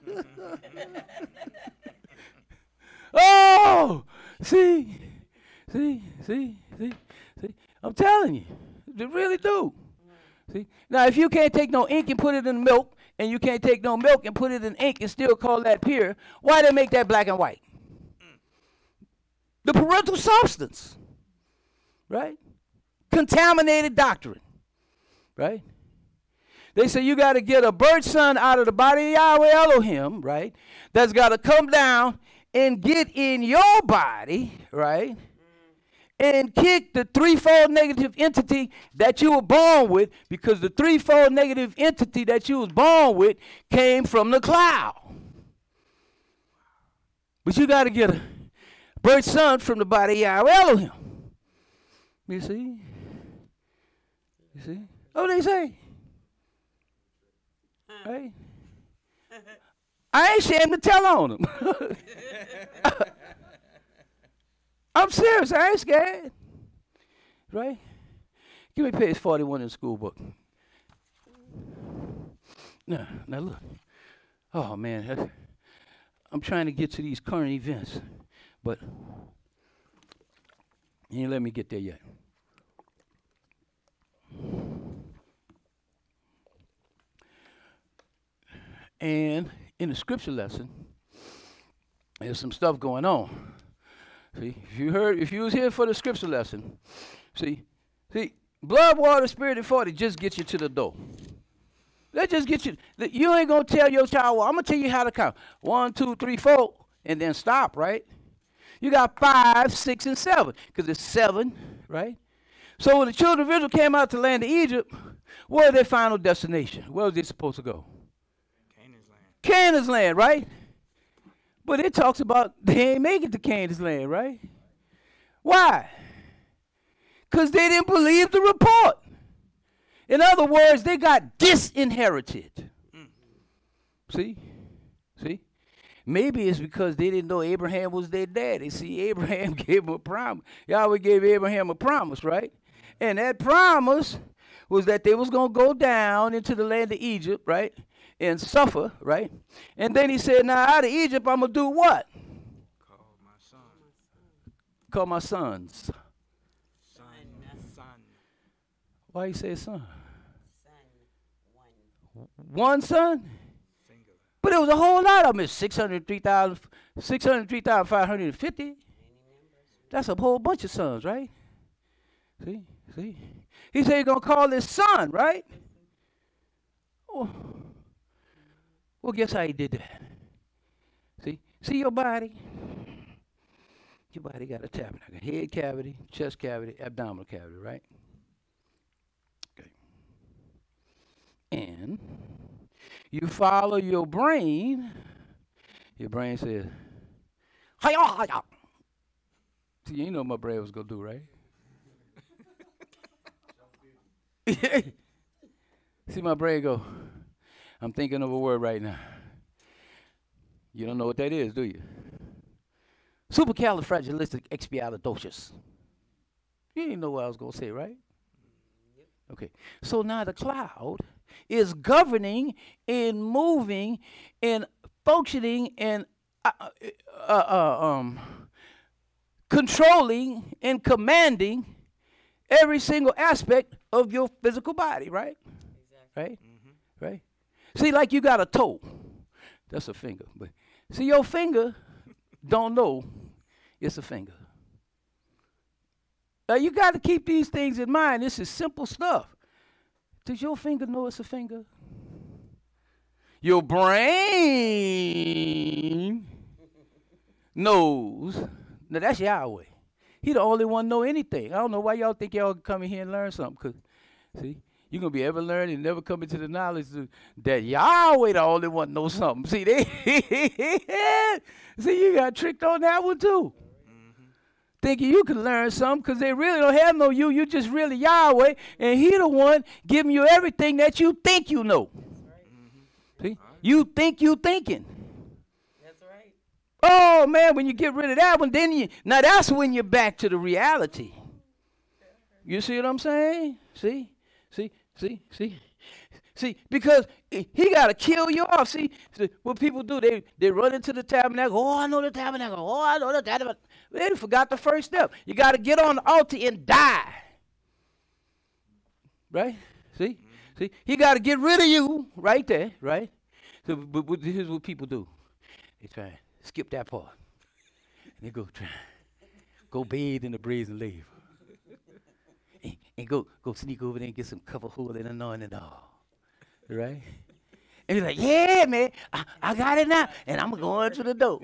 Oh, see, see, see, see, see. I'm telling you, they really do. See, now if you can't take no ink and put it in milk, and you can't take no milk and put it in ink and still call that pure, why they make that black and white? The parental substance, right? Contaminated doctrine, right? They say you got to get a bird son out of the body of Yahweh Elohim, right? That's got to come down and get in your body, right? And kick the threefold negative entity that you were born with, because the threefold negative entity that you was born with came from the cloud. But you got to get a birth son from the body of Yahweh Elohim. You see? You see? Oh, they say. Right? I ain't ashamed to tell on them. I'm serious. I ain't scared. Right? Give me page forty-one in the school book. Now, now look. Oh, man. that- I'm trying to get to these current events, but you ain't let me get there yet. And in the scripture lesson, there's some stuff going on. See, if you heard, if you was here for the scripture lesson, see, see, blood, water, spirit, and forty just get you to the door. That just get you. that You ain't gonna tell your child, well, I'm gonna tell you how to count. One, two, three, four, and then stop, right? You got five, six, and seven, because it's seven, right? So when the children of Israel came out to the land of Egypt, what was their final destination? Where was they supposed to go? Canaan's land. Canaan's land, right? But it talks about they ain't make it to Canaan's land, right? Why? Because they didn't believe the report. In other words, they got disinherited. Mm. See? See? Maybe it's because they didn't know Abraham was their daddy. See, Abraham gave them a promise. Yahweh gave Abraham a promise, right? And that promise was that they was going to go down into the land of Egypt, right? And suffer, right? And then he said, now out of Egypt, I'm going to do what? Call my son. Call my sons. Son. Son. Why you say son? Son, one. One son? Singular. But it was a whole lot of them. It's six hundred three thousand five hundred fifty. That's a whole bunch of sons, right? See? See? He said he's going to call his son, right? Oh. Well, guess how he did that? See? See your body? Your body got a tabernacle. Head cavity, chest cavity, abdominal cavity, right? Okay. And you follow your brain. Your brain says, hi-ya, hi-ya. See, you know what my brain was going to do, right? See my brain go, I'm thinking of a word right now. You don't know what that is, do you? Supercalifragilisticexpialidocious. You didn't know what I was going to say, right? Okay. So now the cloud is governing and moving and functioning and uh, uh, uh, um, controlling and commanding every single aspect of your physical body, right? Exactly. Right? Mm-hmm. Right? See, like you got a toe. That's a finger. But see, your finger don't know it's a finger. Now, you got to keep these things in mind. This is simple stuff. Does your finger know it's a finger? Your brain knows. Now, that's Yahweh. He the only one know anything. I don't know why y'all think y'all come in here and learn something. Cause see, you're going to be ever learning and never come into the knowledge that Yahweh the only one knows something. See, they see, you got tricked on that one too. Mm-hmm. Thinking you can learn something because they really don't have no you. You just really Yahweh, and he the one giving you everything that you think you know. Right. Mm-hmm. See, you think you thinking. That's right. Oh, man, when you get rid of that one, then you, now that's when you're back to the reality. You see what I'm saying? See, see, see, see, see, because he got to kill you off. See, see, what people do, they, they run into the tabernacle. Oh, I know the tabernacle. Oh, I know the tabernacle. They forgot the first step. You got to get on the altar and die. Right? See? See? He got to get rid of you right there, right? So, but, but here's what people do. They try to skip that part. And they go try, go bathe in the breeze and leave. And, and go go sneak over there and get some cover hood and anointing and all. Right? And he's like, yeah, man, I, I got it now. And I'm going to the door.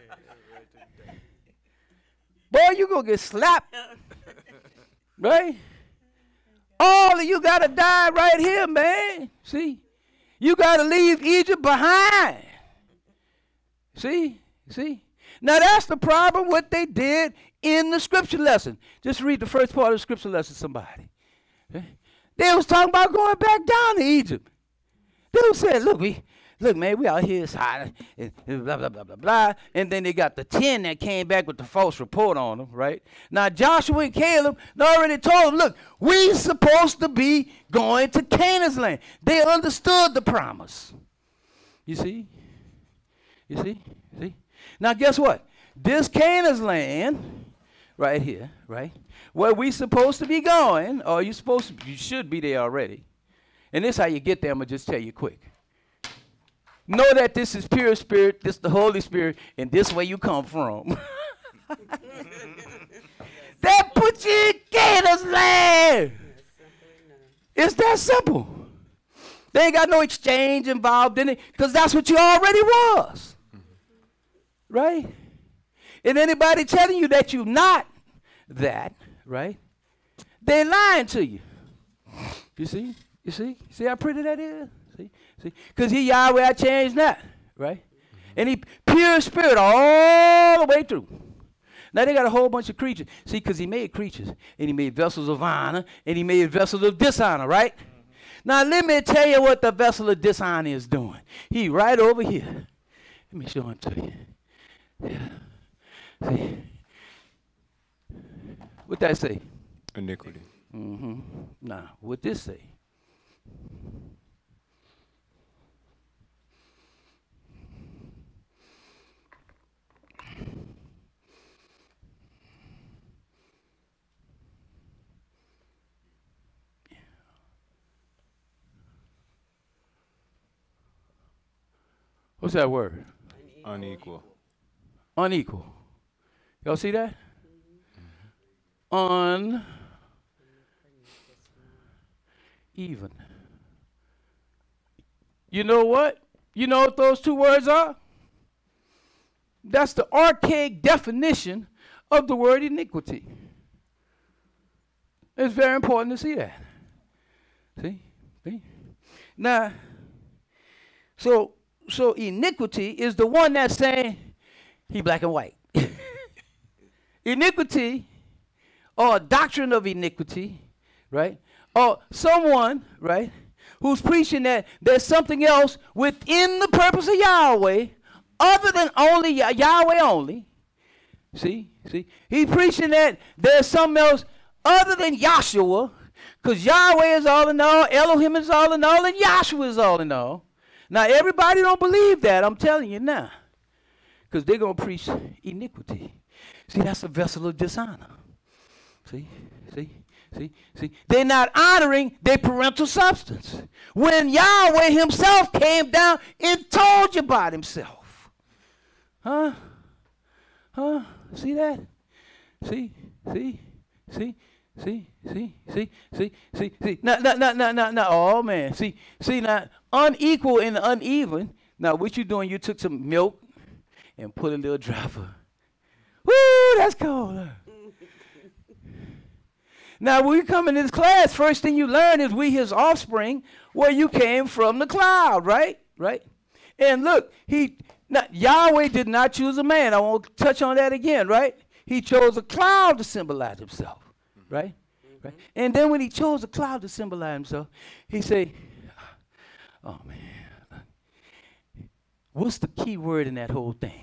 Boy, you going to get slapped. Right? All of you got to die right here, man. See? You got to leave Egypt behind. See? See? Now that's the problem what they did in the scripture lesson. Just read the first part of the scripture lesson, somebody. Okay? They was talking about going back down to Egypt. They was saying, look, we look, man, we out here, it's hot, and, and blah, blah, blah, blah, blah. And then they got the ten that came back with the false report on them, right? Now Joshua and Caleb, they already told them, look, we supposed to be going to Canaan's land. They understood the promise. You see? You see? See? Now guess what? This Canaan's land, right here, right, where we supposed to be going, or you supposed to, you should be there already. And this is how you get there. I'm gonna just tell you quick. Know that this is pure spirit, this is the Holy Spirit, and this where you come from. That puts you in Canaan's land. It's that simple. They ain't got no exchange involved in it, because that's what you already was. Right? And anybody telling you that you're not that, right? They're lying to you. You see? You see? See how pretty that is? See? See? Because he Yahweh, I changed not, right? And he pure spirit all the way through. Now they got a whole bunch of creatures. See, because he made creatures, and he made vessels of honor, and he made vessels of dishonor, right? Now let me tell you what the vessel of dishonor is doing. He right over here. Let me show him to you. Yeah. See? What that say? Iniquity. Mm-hmm. Now, what this say? What's that word? Unequal. Unequal. Y'all see that? Mm-hmm. Uneven. You know what? You know what those two words are? That's the archaic definition of the word iniquity. It's very important to see that. See? See? Now, so so iniquity is the one that's saying he black and white. Iniquity, or a doctrine of iniquity, right? Or someone, right, who's preaching that there's something else within the purpose of Yahweh other than only Yah- Yahweh only. See? See? He's preaching that there's something else other than Yahshua, because Yahweh is all in all, Elohim is all in all, and Yahshua is all in all. Now, everybody don't believe that, I'm telling you now, because they're going to preach iniquity. See, that's a vessel of dishonor. See? See? See? See? They're not honoring their parental substance. When Yahweh himself came down and told you about himself. Huh? Huh? See that? See? See? See? See? See? See? See? See? See? No, no, no, no, no, no. Oh, man. See? See, now, unequal and uneven. Now, what you doing, you took some milk and put a little drop of. Woo, that's cold. Now, when you come in this class, first thing you learn is we his offspring, where you came from the cloud, right? Right? And look, he not, Yahweh did not choose a man. I won't touch on that again, right? He chose a cloud to symbolize himself, right? Mm-hmm. Right? And then when he chose a cloud to symbolize himself, he said, oh, man, what's the key word in that whole thing?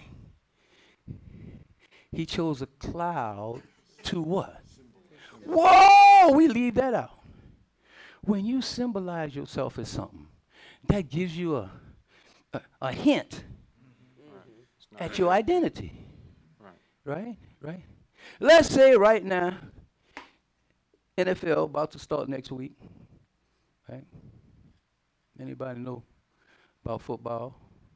He chose a cloud to what? Whoa, we leave that out. When you symbolize yourself as something, that gives you a, a, a hint right. at your identity. Right. Right? Right? Let's say right now, N F L about to start next week. Right? Anybody know about football?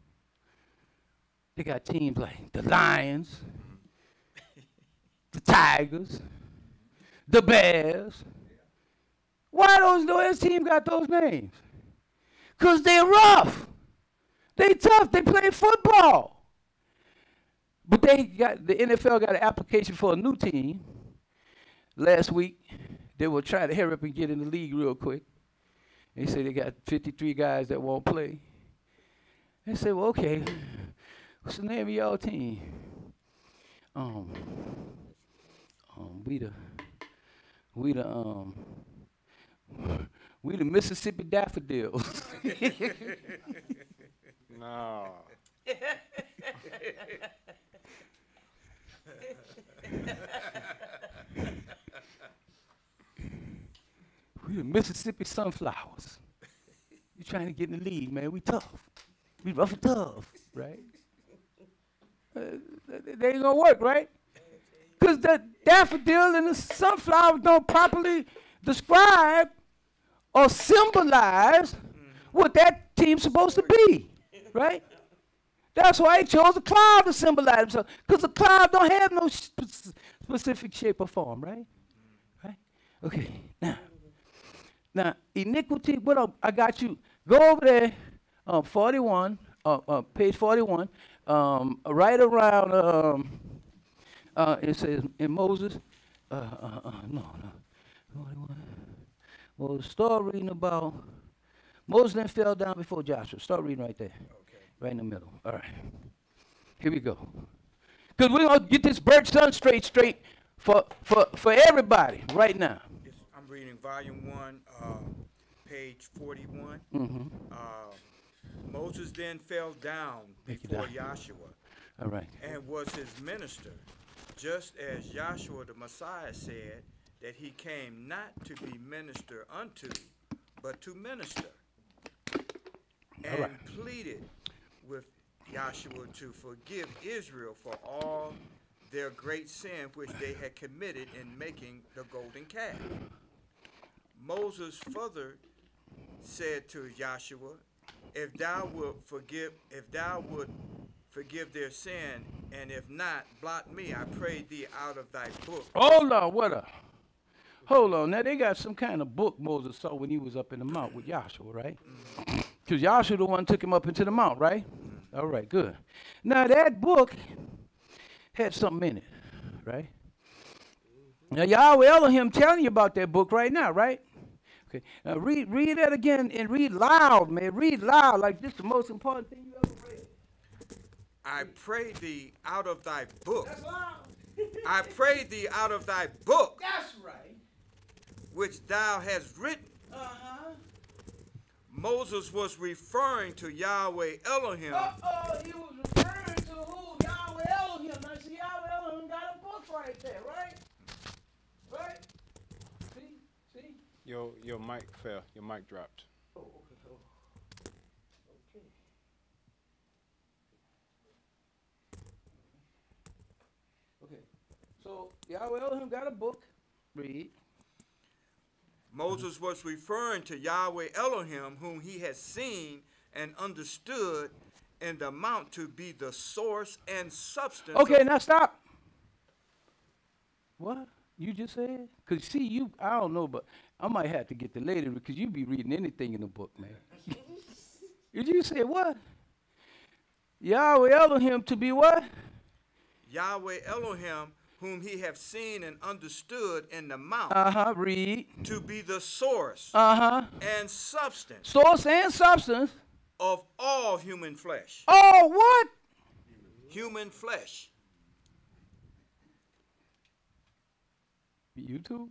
They got teams like the Lions, the Tigers, the Bears. Why those those teams got those names? Because they're rough. They tough. They play football. But they got the N F L got an application for a new team. Last week, they were trying to hurry up and get in the league real quick. They say they got fifty-three guys that won't play. They said, well, okay, What's the name of y'all team? Um, um, we the, we the, um, we the Mississippi Daffodils. No. We the Mississippi Sunflowers. You trying to get in the league, man? We tough. We rough and tough, right? Uh, they they ain't gonna work, right? Because the daffodil and the sunflower don't properly describe or symbolize what that team's supposed to be, right? That's why he chose a cloud to symbolize himself, because the cloud don't have no spe- specific shape or form, right? Right? Okay, now, now iniquity, what up, I got you. Go over there, uh, forty-one, uh, uh, page forty-one, um, right around, um, uh, it says in Moses, uh, uh, uh, no, no, forty-one. Well, start reading about, Moses then fell down before Joshua. Start reading right there. Okay. Right in the middle. All right. Here we go. Because we're going to get this bird sun straight, straight for, for, for everybody right now. It's, I'm reading volume one, uh, page forty-one. Mm-hmm. Uh, Moses then fell down Take it before down. Joshua All right. and was his minister, just as Joshua the Messiah said that he came not to be minister unto, but to minister, and right. pleaded with Joshua to forgive Israel for all their great sin which they had committed in making the golden calf. Moses further said to Joshua, if thou wilt forgive, if thou would forgive their sin, and if not, blot me, I pray thee, out of thy book. Hold on, what up? Hold on. Now, they got some kind of book Moses saw when he was up in the mount with Joshua, right? Because Joshua the one took him up into the mount, right? All right, good. Now, that book had something in it, right? Now, Yahweh Elohim telling you about that book right now, right? Okay. Now, read, read that again and read loud, man. Read loud, like this is the most important thing you ever read. I pray thee out of thy book. That's loud. I pray thee out of thy book, That's right. which thou hast written. Uh-huh. Moses was referring to Yahweh Elohim. Uh-oh, he was referring to who? Yahweh Elohim. Now, see, Yahweh Elohim got a book right there, right? Right? See? See? Your your mic fell. Your mic dropped. Oh, okay. Oh. Okay. Okay. So, Yahweh Elohim got a book. Read. Moses was referring to Yahweh Elohim, whom he had seen and understood in the mount to be the source and substance. Okay, of now stop. What? You just said? Because, see, you, I don't know, but I might have to get the lady because you be reading anything in the book, man. Did you say what? Yahweh Elohim to be what? Yahweh Elohim, whom he have seen and understood in the mount, Uh-huh, read. to be the source Uh-huh. and substance Source and substance. of all human flesh. Oh, what? Human flesh. YouTube?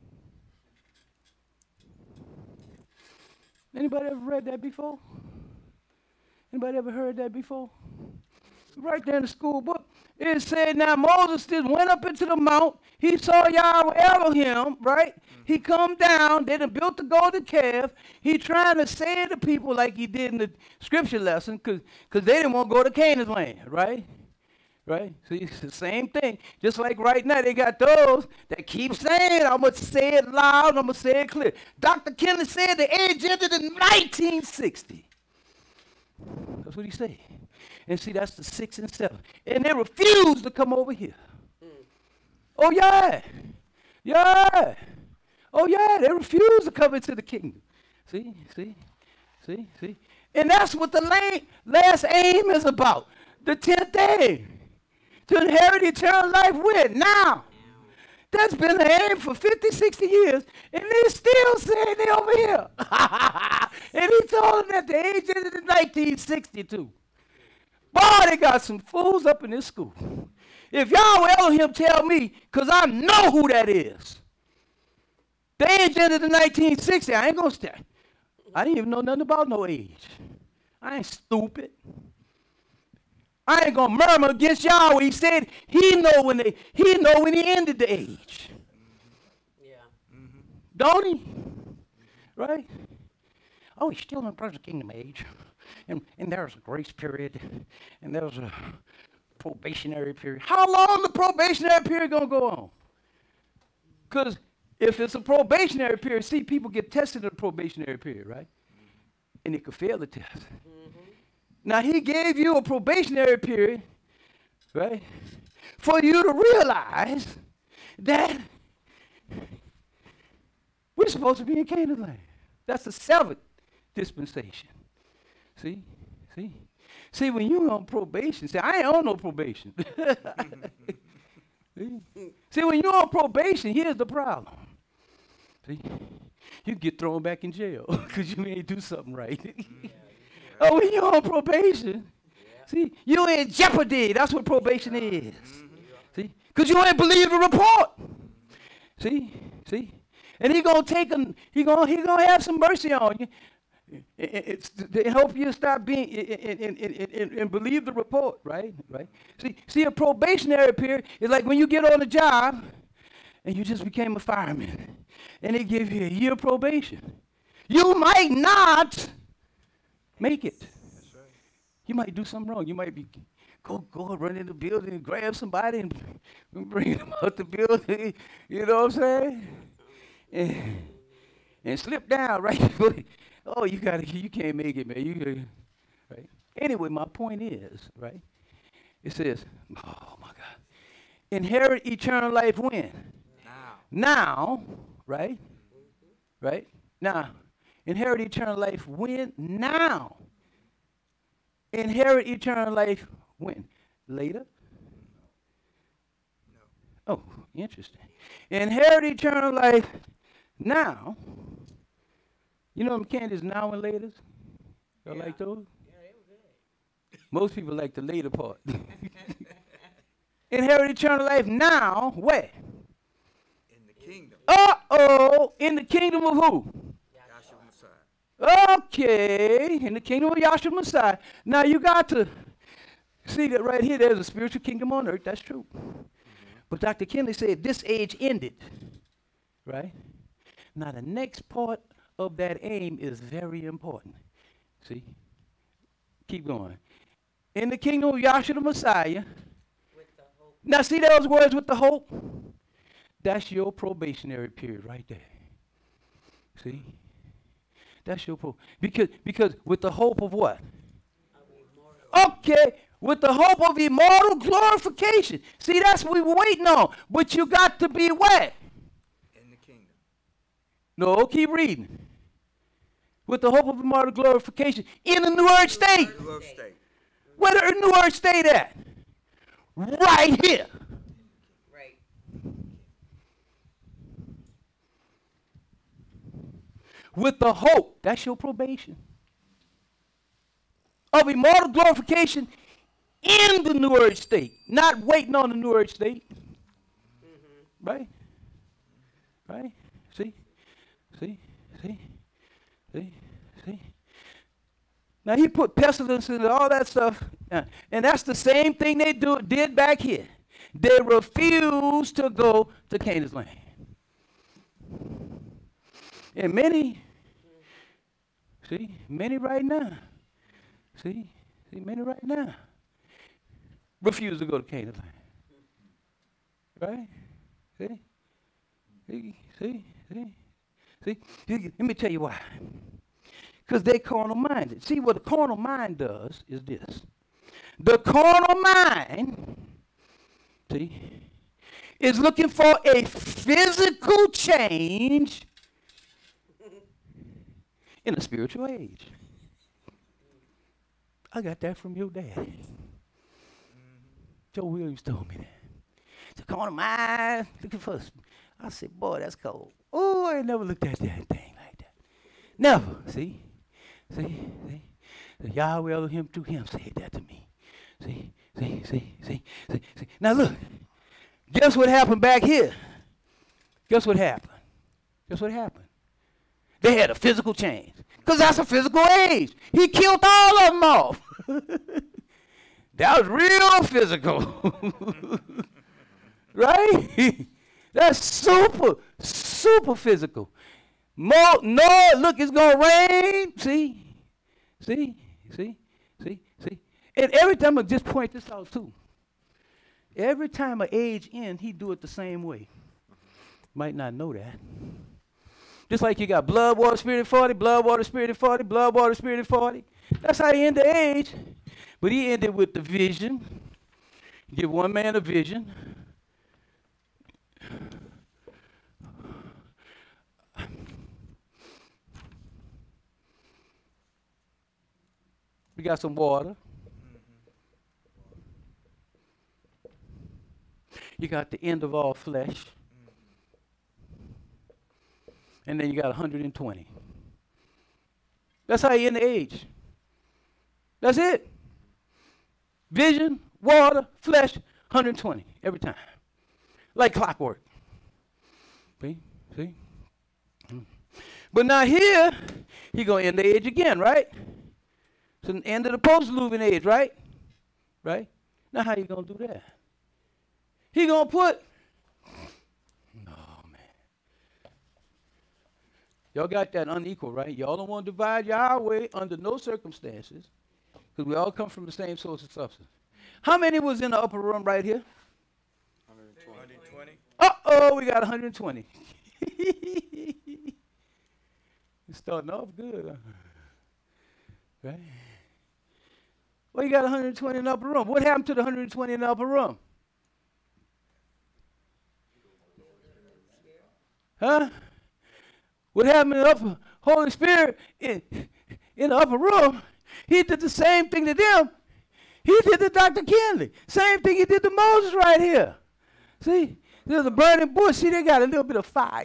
Anybody ever read that before? Anybody ever heard that before? Right there in the school book. It said, now Moses just went up into the mount. He saw Yahweh Elohim, right? Mm-hmm. He come down. They done built the golden calf. He trying to say to people like he did in the scripture lesson because because they didn't want to go to Canaan's land, right? Right? See, it's the same thing. Just like right now, they got those that keep saying, I'm going to say it loud, I'm going to say it clear. Doctor Kennedy said the age ended in nineteen sixty. That's what he said. And see, that's the six and seven. And they refuse to come over here. Mm. Oh, yeah. Yeah. Oh, yeah. They refuse to come into the kingdom. See, see, see, see. And that's what the la- last aim is about. The tenth day. To inherit eternal life with. Now. That's been the aim for fifty, sixty years. And they still saying they over here. And he told them at the age of nineteen sixty-two. Boy, they got some fools up in this school. If y'all will Elohim tell me, because I know who that is. The age of the nineteen sixties, I ain't going to stay. I didn't even know nothing about no age. I ain't stupid. I ain't going to murmur against Yahweh. He said he know when they, he know when he ended the age. Yeah. Mm-hmm. Don't he? Right? Oh, he's still in the present kingdom age. And, and there's a grace period. And there's a probationary period. How long the probationary period going to go on? Because if it's a probationary period, see, people get tested in the probationary period, right? And they could fail the test. Mm-hmm. Now, he gave you a probationary period, right, for you to realize that we're supposed to be in Canaan land. That's the seventh dispensation. See? See? See, when you're on probation, see, I ain't on no probation. see? see, when you're on probation, here's the problem. See? You get thrown back in jail because you ain't do something right. yeah, oh, when you're on probation, yeah. see, you're in jeopardy. That's what probation yeah. is. Mm-hmm. See? Because you ain't believe the report. See? See? And he gonna take a, he gonna he gonna have some mercy on you. It's to help you stop being and, and, and, and, and believe the report, right? Right. See, see, a probationary period is like when you get on a job and you just became a fireman, and they give you a year probation. You might not make it. That's right. You might do something wrong. You might be go go run in the building and grab somebody and bring them out the building. You know what I'm saying? And, and slip down, right? Oh, you got to, you can't make it, man. You gotta, right? Anyway, my point is, right? It says, oh my God, inherit eternal life when? Now. Now, right? Right? Now, inherit eternal life when? Now. Inherit eternal life when? Later? No. Oh, interesting. Inherit eternal life now. You know them candies now and laters? Y'all yeah. like those? Yeah, they were good. Most people like the later part. Inherit eternal life now, where? In the kingdom. Uh-oh, in the kingdom of who? Yahshua Messiah. Okay, in the kingdom of Yahshua Messiah. Now you got to see that right here, there's a spiritual kingdom on earth, that's true. Mm-hmm. But Doctor Kinley said this age ended, right? Now the next part of that aim is very important. See? Keep going. In the kingdom of Yahshua the Messiah. With the hope. Now see those words with the hope? That's your probationary period right there. See? That's your pro because because with the hope of what? Of okay, with the hope of immortal glorification. See, that's what we were waiting on. But you got to be where? No, keep reading. With the hope of immortal glorification in the New Earth state. New Earth state. Where the New Earth state at? Right here. Right. With the hope, that's your probation, of immortal glorification in the New Earth state. Not waiting on the New Earth state. Mm-hmm. Right? Right? See? See, see, see, see. Now he put pestilence and all that stuff, uh, and that's the same thing they do did back here. They refused to go to Canaan's land, and many, see, many right now, see, see, many right now refuse to go to Canaan's land. Right? See, see, see, see. See, let me tell you why. Because they're carnal minded. See, what the carnal mind does is this. The carnal mind, see, is looking for a physical change in a spiritual age. I got that from your daddy. Joe Williams told me that. The carnal mind looking for, I said, boy, that's cold. Oh, I ain't never looked at that thing like that. Never. See? See? See? The Yahweh Elohim through him said that to me. See, see, see, see, see, see. Now look, guess what happened back here? Guess what happened? Guess what happened? They had a physical change. Because that's a physical age. He killed all of them off. That was real physical. Right? That's super, super physical. More, no, look, it's going to rain. See? See? See? See? See? And every time I just point this out too. Every time an age ends, he do it the same way. Might not know that. Just like you got blood, water, spirit, and forty, blood, water, spirit, and forty, blood, water, spirit, and forty. That's how he ended the age. But he ended with the vision. Give one man a vision. We got some water. You got the end of all flesh. And then you got one hundred twenty. That's how you end the age. That's it. Vision, water, flesh, one hundred twenty every time. Like clockwork. See? See? Mm. But now here, he going to end the age again, right? So the end of the post-Diluvian age, right? Right? Now how you going to do that? He going to put, oh man. Y'all got that unequal, right? Y'all don't want to divide Yahweh under no circumstances because we all come from the same source of substance. How many was in the upper room right here? one hundred twenty. Uh-oh, we got one hundred twenty. It's starting off good, huh? Right? Well, you got one hundred twenty in the upper room. What happened to the one hundred twenty in the upper room? Huh? What happened in the upper Holy Spirit in, in the upper room? He did the same thing to them. He did to Doctor Kinley. Same thing he did to Moses right here. See? There's a burning bush. See, they got a little bit of fire.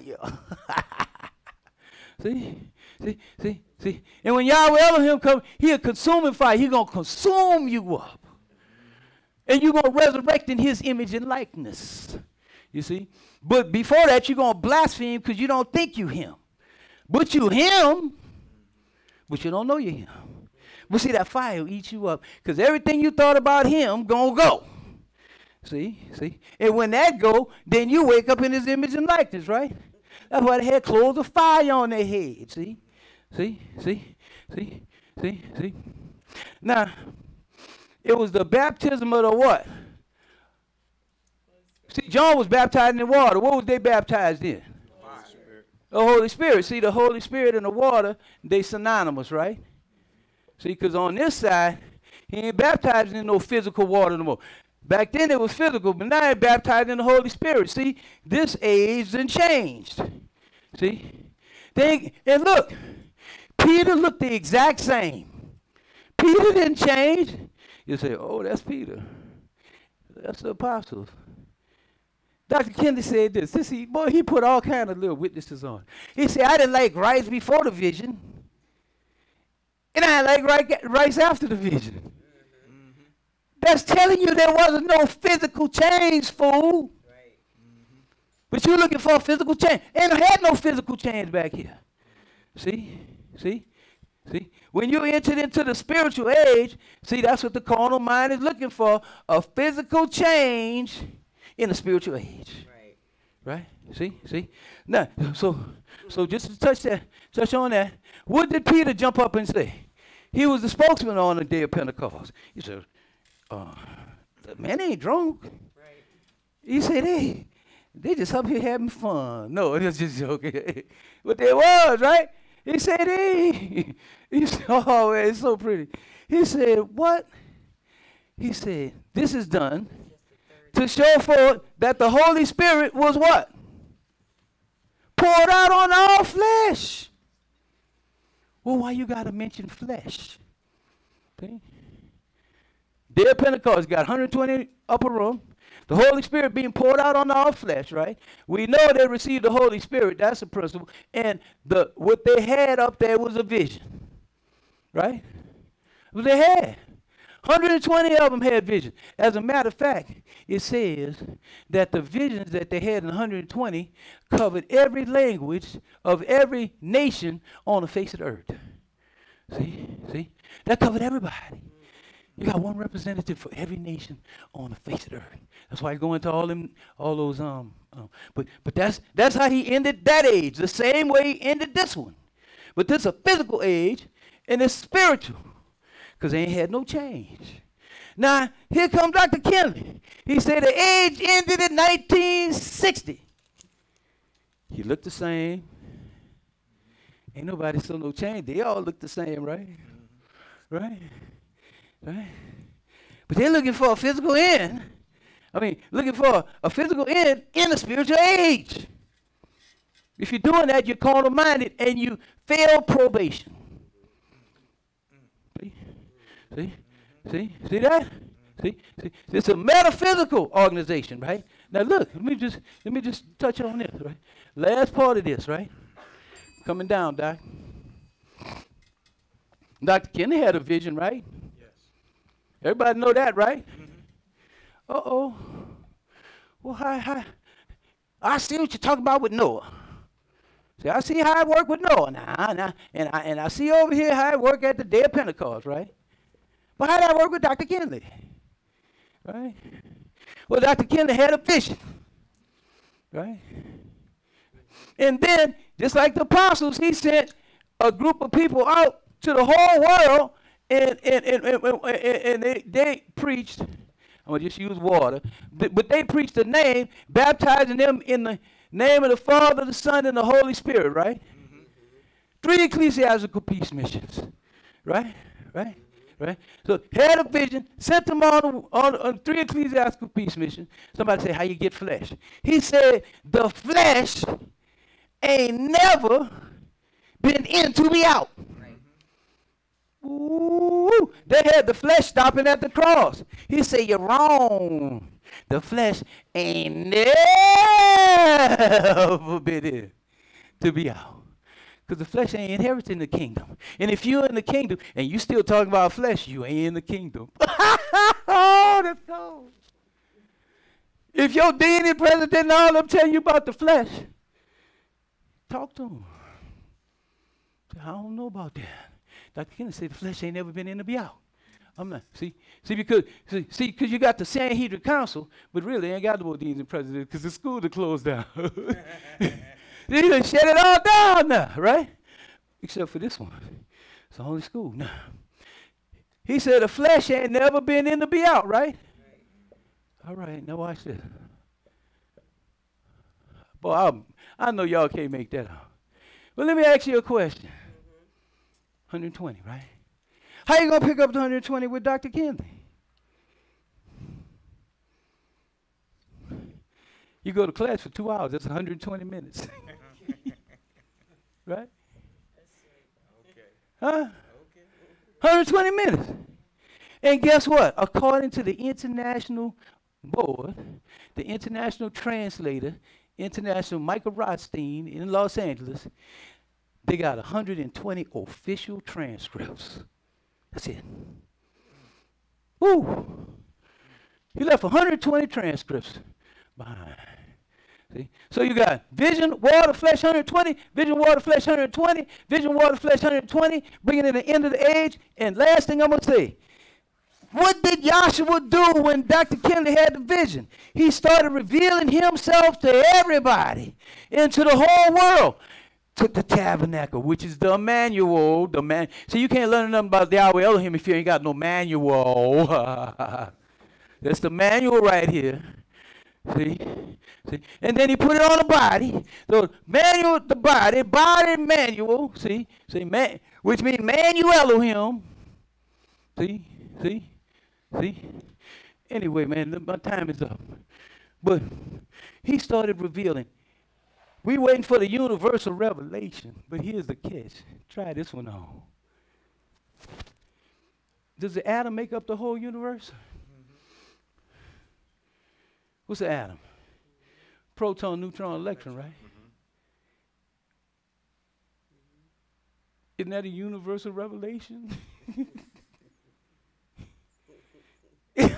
See? See? See? See? And when Yahweh Elohim comes, he'll consuming fire. He's going to consume you up. And you're going to resurrect in his image and likeness. You see? But before that, you're going to blaspheme because you don't think you him. But you him, but you don't know you him. But see, that fire will eat you up because everything you thought about him going to go. See? See? And when that go, then you wake up in his image and likeness, right? That's why they had clothes of fire on their head. See? See? See? See? See? See? Now, it was the baptism of the what? See, John was baptized in water. What was they baptized in? The Holy Spirit. See, the Holy Spirit and the water, they synonymous, right? See, because on this side, he ain't baptized in no physical water no more. Back then it was physical, but now they're baptized in the Holy Spirit. See, this age done changed. See? They, and look, Peter looked the exact same. Peter didn't change. You say, oh, that's Peter. That's the apostles. Doctor Kinley said this. This he, boy, he put all kind of little witnesses on. He said, I didn't like rice before the vision. And I didn't like rice after the vision. Mm-hmm. That's telling you there wasn't no physical change, fool. Right. Mm-hmm. But you're looking for a physical change. And I had no physical change back here. See? See? See? When you entered into the spiritual age, see, that's what the carnal mind is looking for, a physical change in the spiritual age. Right. Right? See? See? Now, so so just to touch that, touch on that, what did Peter jump up and say? He was the spokesman on the day of Pentecost. He said, uh, the man ain't drunk. Right. He said, hey, they just up here having fun. No, it was just joking. But they was, right? He said, hey. He said, oh, man, it's so pretty. He said, what? He said, this is done to show forth that the Holy Spirit was what? Poured out on all flesh. Well, why you got to mention flesh? Okay. Day of Pentecost got one hundred twenty upper room. The Holy Spirit being poured out on all flesh, right? We know they received the Holy Spirit. That's a principle. And the what they had up there was a vision, right? What they had. one hundred twenty of them had vision. As a matter of fact, it says that the visions that they had in one hundred twenty covered every language of every nation on the face of the earth. See? See? That covered everybody. You got one representative for every nation on the face of the earth. That's why I go into all them, all those. Um, um, but but that's that's how he ended that age. The same way he ended this one. But this is a physical age, and it's spiritual, because they ain't had no change. Now here comes Doctor Kinley. He said the age ended in nineteen sixty. He looked the same. Ain't nobody saw no change. They all look the same, right? Right? Right? But they're looking for a physical end. I mean, looking for a physical end in a spiritual age. If you're doing that, you're carnal-minded and you fail probation. See? See? See? See that? See? See? It's a metaphysical organization, right? Now look, let me just let me just touch on this, right? Last part of this, right? Coming down, Doc. Doctor Kenny had a vision, right? Yes. Everybody know that, right? Mm-hmm. Uh-oh. Well, hi, hi. I see what you're talking about with Noah. See, I see how it worked with Noah now, now and I and I see over here how it worked at the day of Pentecost, right? But how did that work with Doctor Kinley? Right? Well, Doctor Kinley had a vision, right? And then, just like the apostles, he sent a group of people out to the whole world, and and and, and, and, and they, they preached. I'm gonna just use water, but, but they preached the name, baptizing them in the name of the Father, the Son, and the Holy Spirit, right? Mm-hmm. Three ecclesiastical peace missions, right? Right? Right? So had a vision, sent them on, on, on three ecclesiastical peace missions. Somebody say, how you get flesh? He said, the flesh ain't never been in to be out. Right. Ooh, they had the flesh stopping at the cross. He said, you're wrong. The flesh ain't never been in to be out. Because the flesh ain't inheriting the kingdom. And if you're in the kingdom and you still talking about flesh, you ain't in the kingdom. Oh, that's cold. If your dean and president and all them tell you about the flesh, talk to them. I don't know about that. Doctor Kennedy said the flesh ain't never been in to be out. I'm not. See, see, because see, see, because you got the Sanhedrin Council, but really ain't got no deans and presidents because the school to close down. They done shut it all down now, right? Except for this one. It's the only school now. He said the flesh ain't never been in to be out, right? All right, now watch this. Boy, I'm, I know y'all can't make that out. But let me ask you a question. one hundred twenty, right? How you going to pick up the one hundred twenty with Doctor Kinley? You go to class for two hours, that's one hundred twenty minutes. Right? Okay. Huh? Okay. one hundred twenty minutes. And guess what? According to the International Board, the International Translator, International Michael Rothstein in Los Angeles, they got one hundred twenty official transcripts. That's it. Woo! He left one hundred twenty transcripts behind. See? So you got vision, water, flesh, one hundred twenty, vision, water, flesh, one hundred twenty, vision, water, flesh, one hundred twenty, bringing in the end of the age. And last thing I'm going to say, what did Joshua do when Doctor Kinley had the vision? He started revealing himself to everybody, into the whole world. Took the tabernacle, which is the manual. The man. So you can't learn nothing about Yahweh Elohim if you ain't got no manual. That's the manual right here. See? See? And then he put it on the body. So manual, the body, body manual. See? See? Man, which means manual Elohim. See? See? See? Anyway, man, my time is up. But he started revealing. We waiting for the universal revelation, but here's the catch. Try this one on. Does the atom make up the whole universe? Mm-hmm. What's the atom? Proton, neutron, electron, right? Mm-hmm. Isn't that a universal revelation?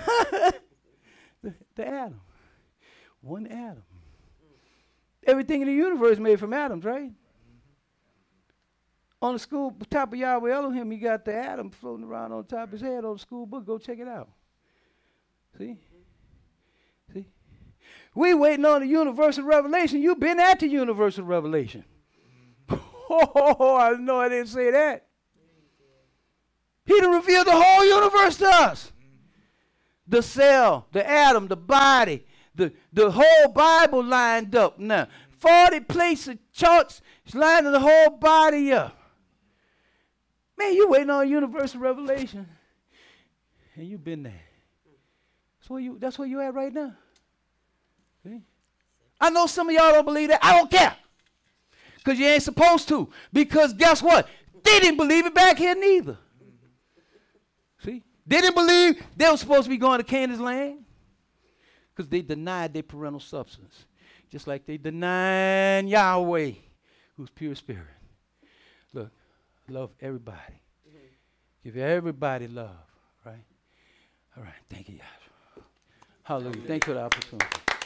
the, the atom. One atom. Everything in the universe is made from atoms, right? On the school top of Yahweh Elohim, he got the atom floating around on top of his head on the school book. Go check it out. See? See? We waiting on the universal revelation. You've been at the universal revelation. Oh, I know I didn't say that. He done revealed the whole universe to us. The cell, the atom, the body, the, the whole Bible lined up now. forty places, charts, it's lining the whole body up. Man, you waiting on universal revelation. And you've been there. That's where you, that's where you at right now. See? I know some of y'all don't believe that. I don't care. Because you ain't supposed to. Because guess what? They didn't believe it back here neither. See? They didn't believe they were supposed to be going to Canaan's land. Because they denied their parental substance. Just like they denied Yahweh, who's pure spirit. Look, love everybody. Mm-hmm. Give everybody love, right? All right, thank you, Yahweh. Hallelujah. Thank you for the opportunity.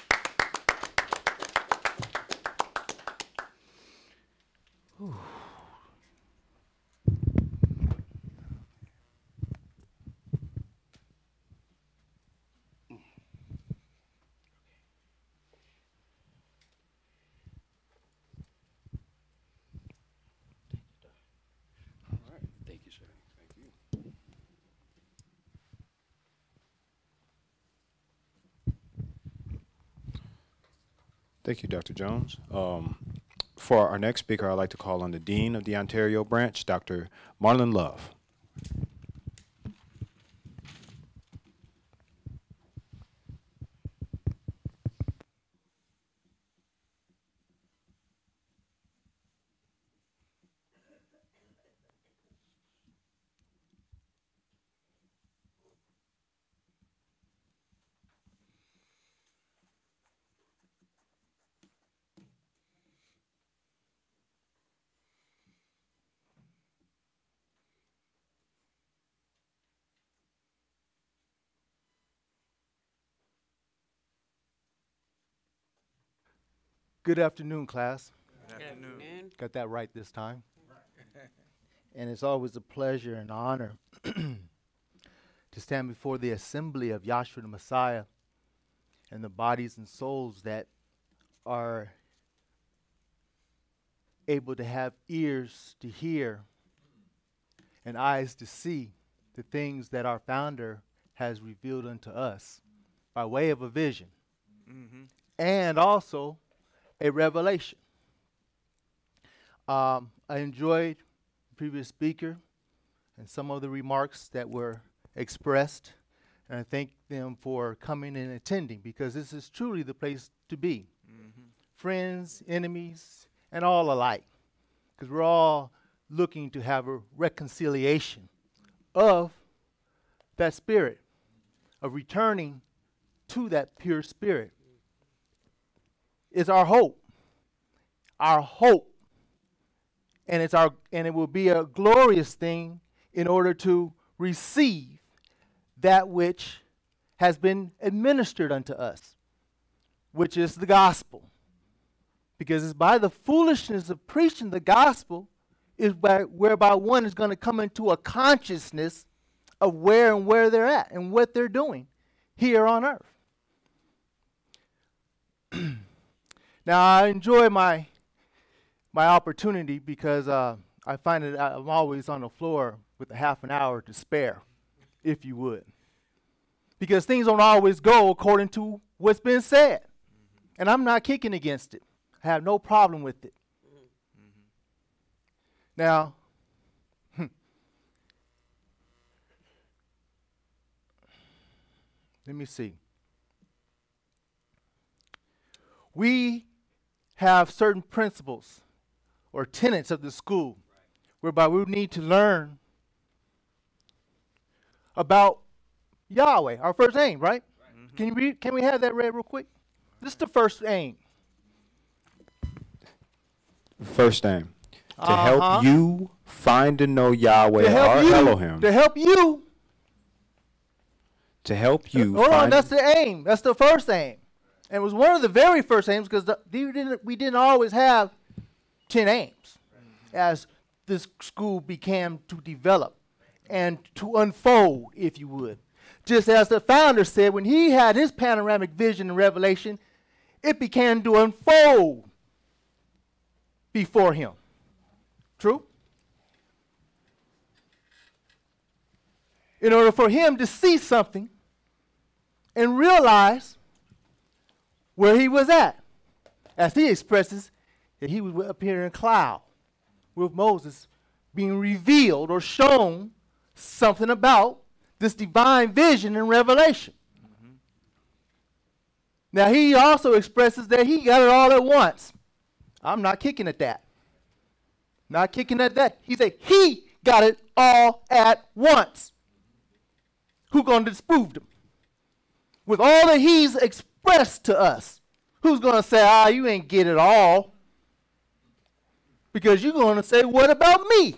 Whew. Thank you, Doctor Jones. Um, for our next speaker, I'd like to call on the Dean of the Ontario branch, Doctor Marlon Love. Good afternoon, class. Good afternoon. Got that right this time. And it's always a pleasure and honor to stand before the assembly of Yahshua the Messiah and the bodies and souls that are able to have ears to hear and eyes to see the things that our founder has revealed unto us by way of a vision. Mm-hmm. And also a revelation. Um, I enjoyed the previous speaker and some of the remarks that were expressed, and I thank them for coming and attending, because this is truly the place to be. Mm-hmm. Friends, enemies, and all alike, because we're all looking to have a reconciliation of that spirit, of returning to that pure spirit. Is our hope. Our hope. And it's our and it will be a glorious thing in order to receive that which has been administered unto us, which is the gospel. Because it's by the foolishness of preaching the gospel is by, whereby one is going to come into a consciousness of where and where they're at and what they're doing here on earth. Now, I enjoy my my opportunity because uh, I find that I'm always on the floor with a half an hour to spare, if you would. Because things don't always go according to what's been said. Mm-hmm. And I'm not kicking against it. I have no problem with it. Mm-hmm. Now, let me see. We have certain principles or tenets of the school whereby we need to learn about Yahweh, our first aim, right? right. Mm-hmm. Can you read? Can we have that read real quick? This is the first aim. First aim. To uh-huh. help you find and know Yahweh, our you, Elohim. To help you. to help you Hold on, find that's the aim. That's the first aim. And it was one of the very first aims because we didn't, we didn't always have ten aims as this school began to develop and to unfold, if you would. Just as the founder said, when he had his panoramic vision and revelation, it began to unfold before him. True? In order for him to see something and realize where he was at, as he expresses that he was up here in a cloud with Moses being revealed or shown something about this divine vision and revelation. Mm-hmm. Now he also expresses that he got it all at once. I'm not kicking at that. Not kicking at that. He said he got it all at once. Who gonna disprove him? With all that he's expressed to us, who's gonna say, ah, you ain't get it all? Because you're gonna say, what about me?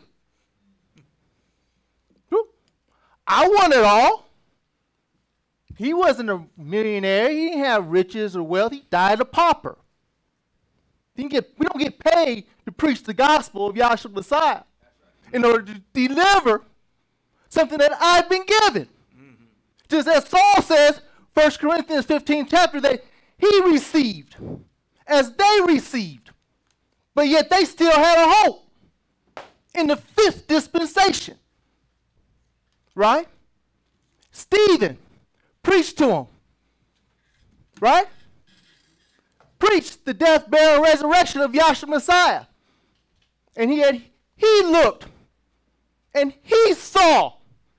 I want it all. He wasn't a millionaire. He didn't have riches or wealth. He died a pauper. He didn't get, we don't get paid to preach the gospel of Yahshua Messiah in order to deliver something that I've been given. Mm-hmm. Just as Saul says, First Corinthians fifteen chapter, that he received as they received, but yet they still had a hope in the fifth dispensation. Right? Stephen preached to him. Right? Preached the death, burial, and resurrection of Yahshua Messiah. And he had he looked and he saw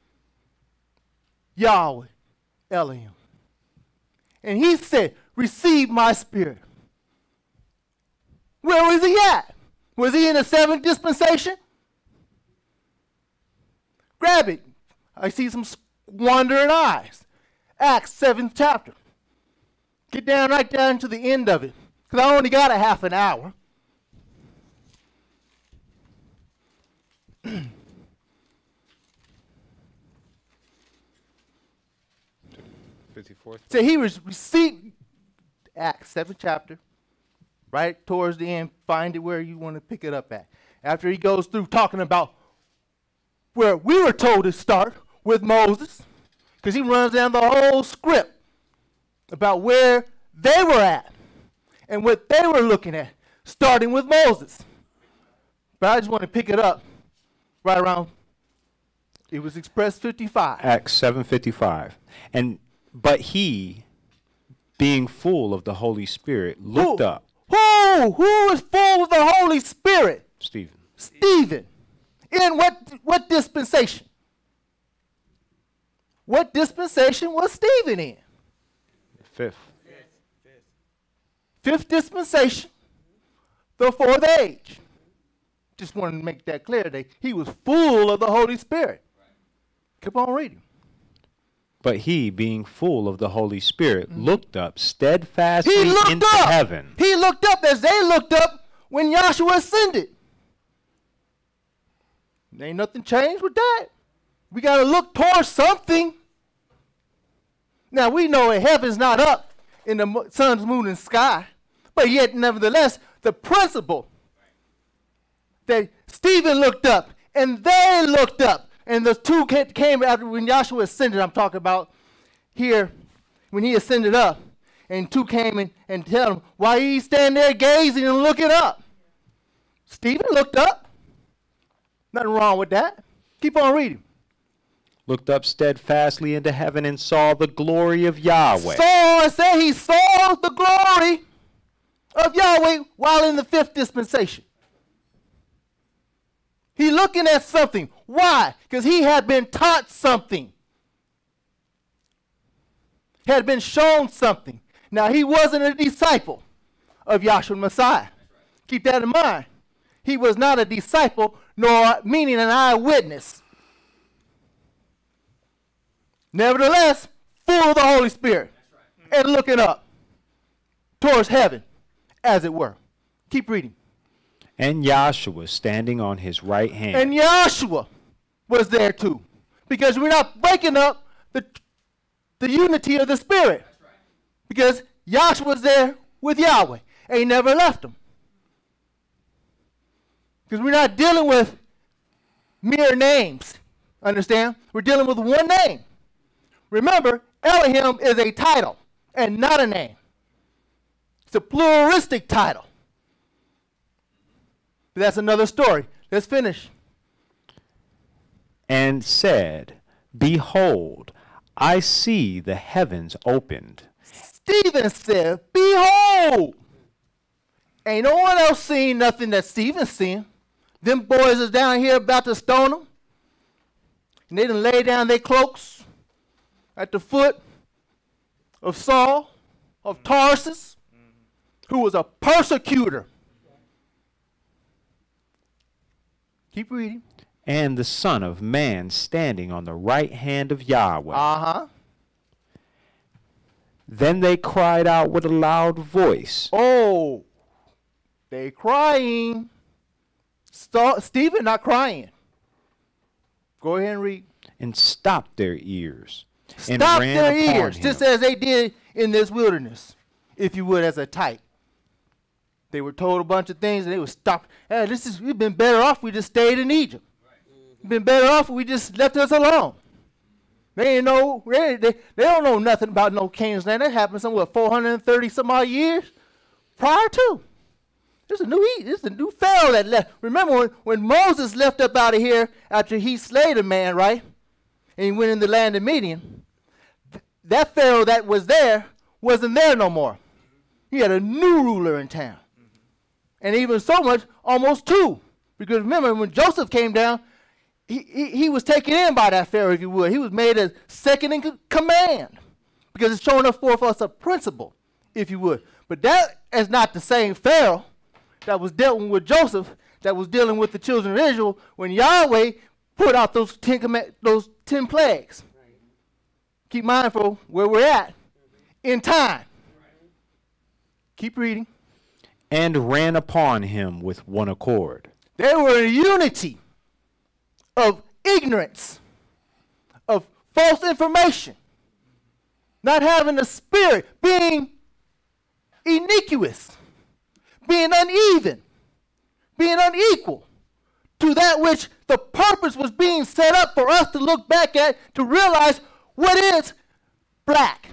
Yahweh Elohim. And he said, receive my spirit. Where was he at? Was he in the seventh dispensation? Grab it. I see some wandering eyes. Acts seventh chapter. Get down right down to the end of it, because I only got a half an hour. fifty-fourth. So he was received, Acts seventh chapter, right towards the end. Find it where you want to pick it up at. After he goes through talking about where we were told to start with Moses, because he runs down the whole script about where they were at and what they were looking at, starting with Moses. But I just want to pick it up right around, it was expressed fifty-five. Acts seven fifty-five. And but he, being full of the Holy Spirit, looked Who? up. Who? Who is full of the Holy Spirit? Stephen. Stephen. In what what dispensation? What dispensation was Stephen in? Fifth. Fifth dispensation, the fourth age. Just wanted to make that clear that he was full of the Holy Spirit. Keep on reading. But he, being full of the Holy Spirit, mm-hmm. looked up steadfastly he looked into up. heaven. He looked up as they looked up when Yahshua ascended. Ain't nothing changed with that. We got to look towards something. Now, we know that heaven's not up in the sun's, moon, and sky. But yet, nevertheless, the principle that Stephen looked up and they looked up, and the two came after when Yahshua ascended. I'm talking about here when he ascended up, and two came in and tell him, why you stand there gazing and looking up? Stephen looked up. Nothing wrong with that. Keep on reading. Looked up steadfastly into heaven and saw the glory of Yahweh. Saw, I said he saw the glory of Yahweh while in the fifth dispensation. He looking at something. Why? Because he had been taught something. Had been shown something. Now, he wasn't a disciple of Yahshua Messiah. Keep that in mind. He was not a disciple, nor meaning an eyewitness. Nevertheless, full of the Holy Spirit and looking up towards heaven, as it were. Keep reading. And Yahshua standing on his right hand. And Yahshua was there too. Because we're not breaking up the the unity of the Spirit. Because Yahshua was there with Yahweh, and he never left him. Because we're not dealing with mere names, understand? We're dealing with one name. Remember, Elohim is a title and not a name. It's a pluralistic title. But that's another story. Let's finish. And said, Behold, I see the heavens opened. Stephen said, Behold. Ain't no one else seen nothing that Stephen's seen. Them boys is down here about to stone him. And they done lay down their cloaks at the foot of Saul of Tarsus, who was a persecutor. Keep reading. And the Son of Man standing on the right hand of Yahweh. Uh-huh. Then they cried out with a loud voice. Oh, they crying. St- Stephen not crying. Go ahead and read. And stopped their ears. And Stop ran their upon ears, him. just as they did in this wilderness, if you would, as a type. They were told a bunch of things, and they would stop. Hey, this is, we've been better off if we just stayed in Egypt. We've been better off if we just left us alone. They ain't know, they, they, they don't know nothing about no Canaan's land. That happened somewhere four hundred thirty some odd years prior to. There's a new there's a new Pharaoh that left. Remember when, when Moses left up out of here after he slayed a man, right? And he went in the land of Midian. Th- that Pharaoh that was there wasn't there no more. He had a new ruler in town. And even so much, almost two. Because remember, when Joseph came down, he, he, he was taken in by that Pharaoh, if you would. He was made a second in c- command. Because it's showing us forth us a principle, if you would. But that is not the same Pharaoh that was dealing with Joseph, that was dealing with the children of Israel when Yahweh put out those ten, comm- those ten plagues. Right. Keep mindful where we're at mm-hmm. in time. Right. Keep reading. And ran upon him with one accord. They were in unity of ignorance, of false information, not having the Spirit, being iniquitous, being uneven, being unequal to that which the purpose was being set up for us to look back at to realize what is black,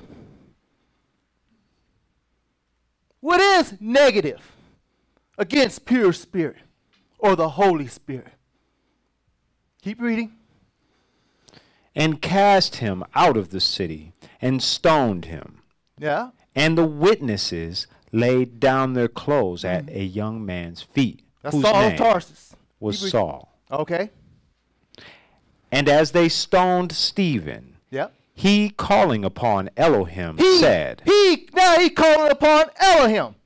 what is negative against pure spirit or the Holy Spirit. Keep reading. And cast him out of the city and stoned him. Yeah. And the witnesses laid down their clothes at a young man's feet, That's whose Saul of name Tarsus. was Keep Saul. Okay. And as they stoned Stephen, Yep. he calling upon Elohim He said, He now he calling upon Elohim.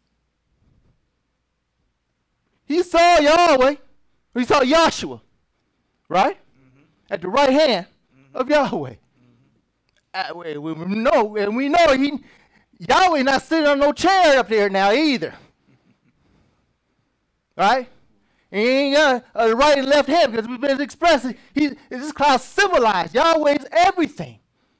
He saw Yahweh. He saw Yahshua, right? Mm-hmm. At the right hand mm-hmm. of Yahweh. Mm-hmm. Uh, we, we know, and we know he Yahweh not sitting on no chair up there now either. Right? He ain't got a, a right and left hand because we've been expressing. He, this class symbolized. Yahweh is everything.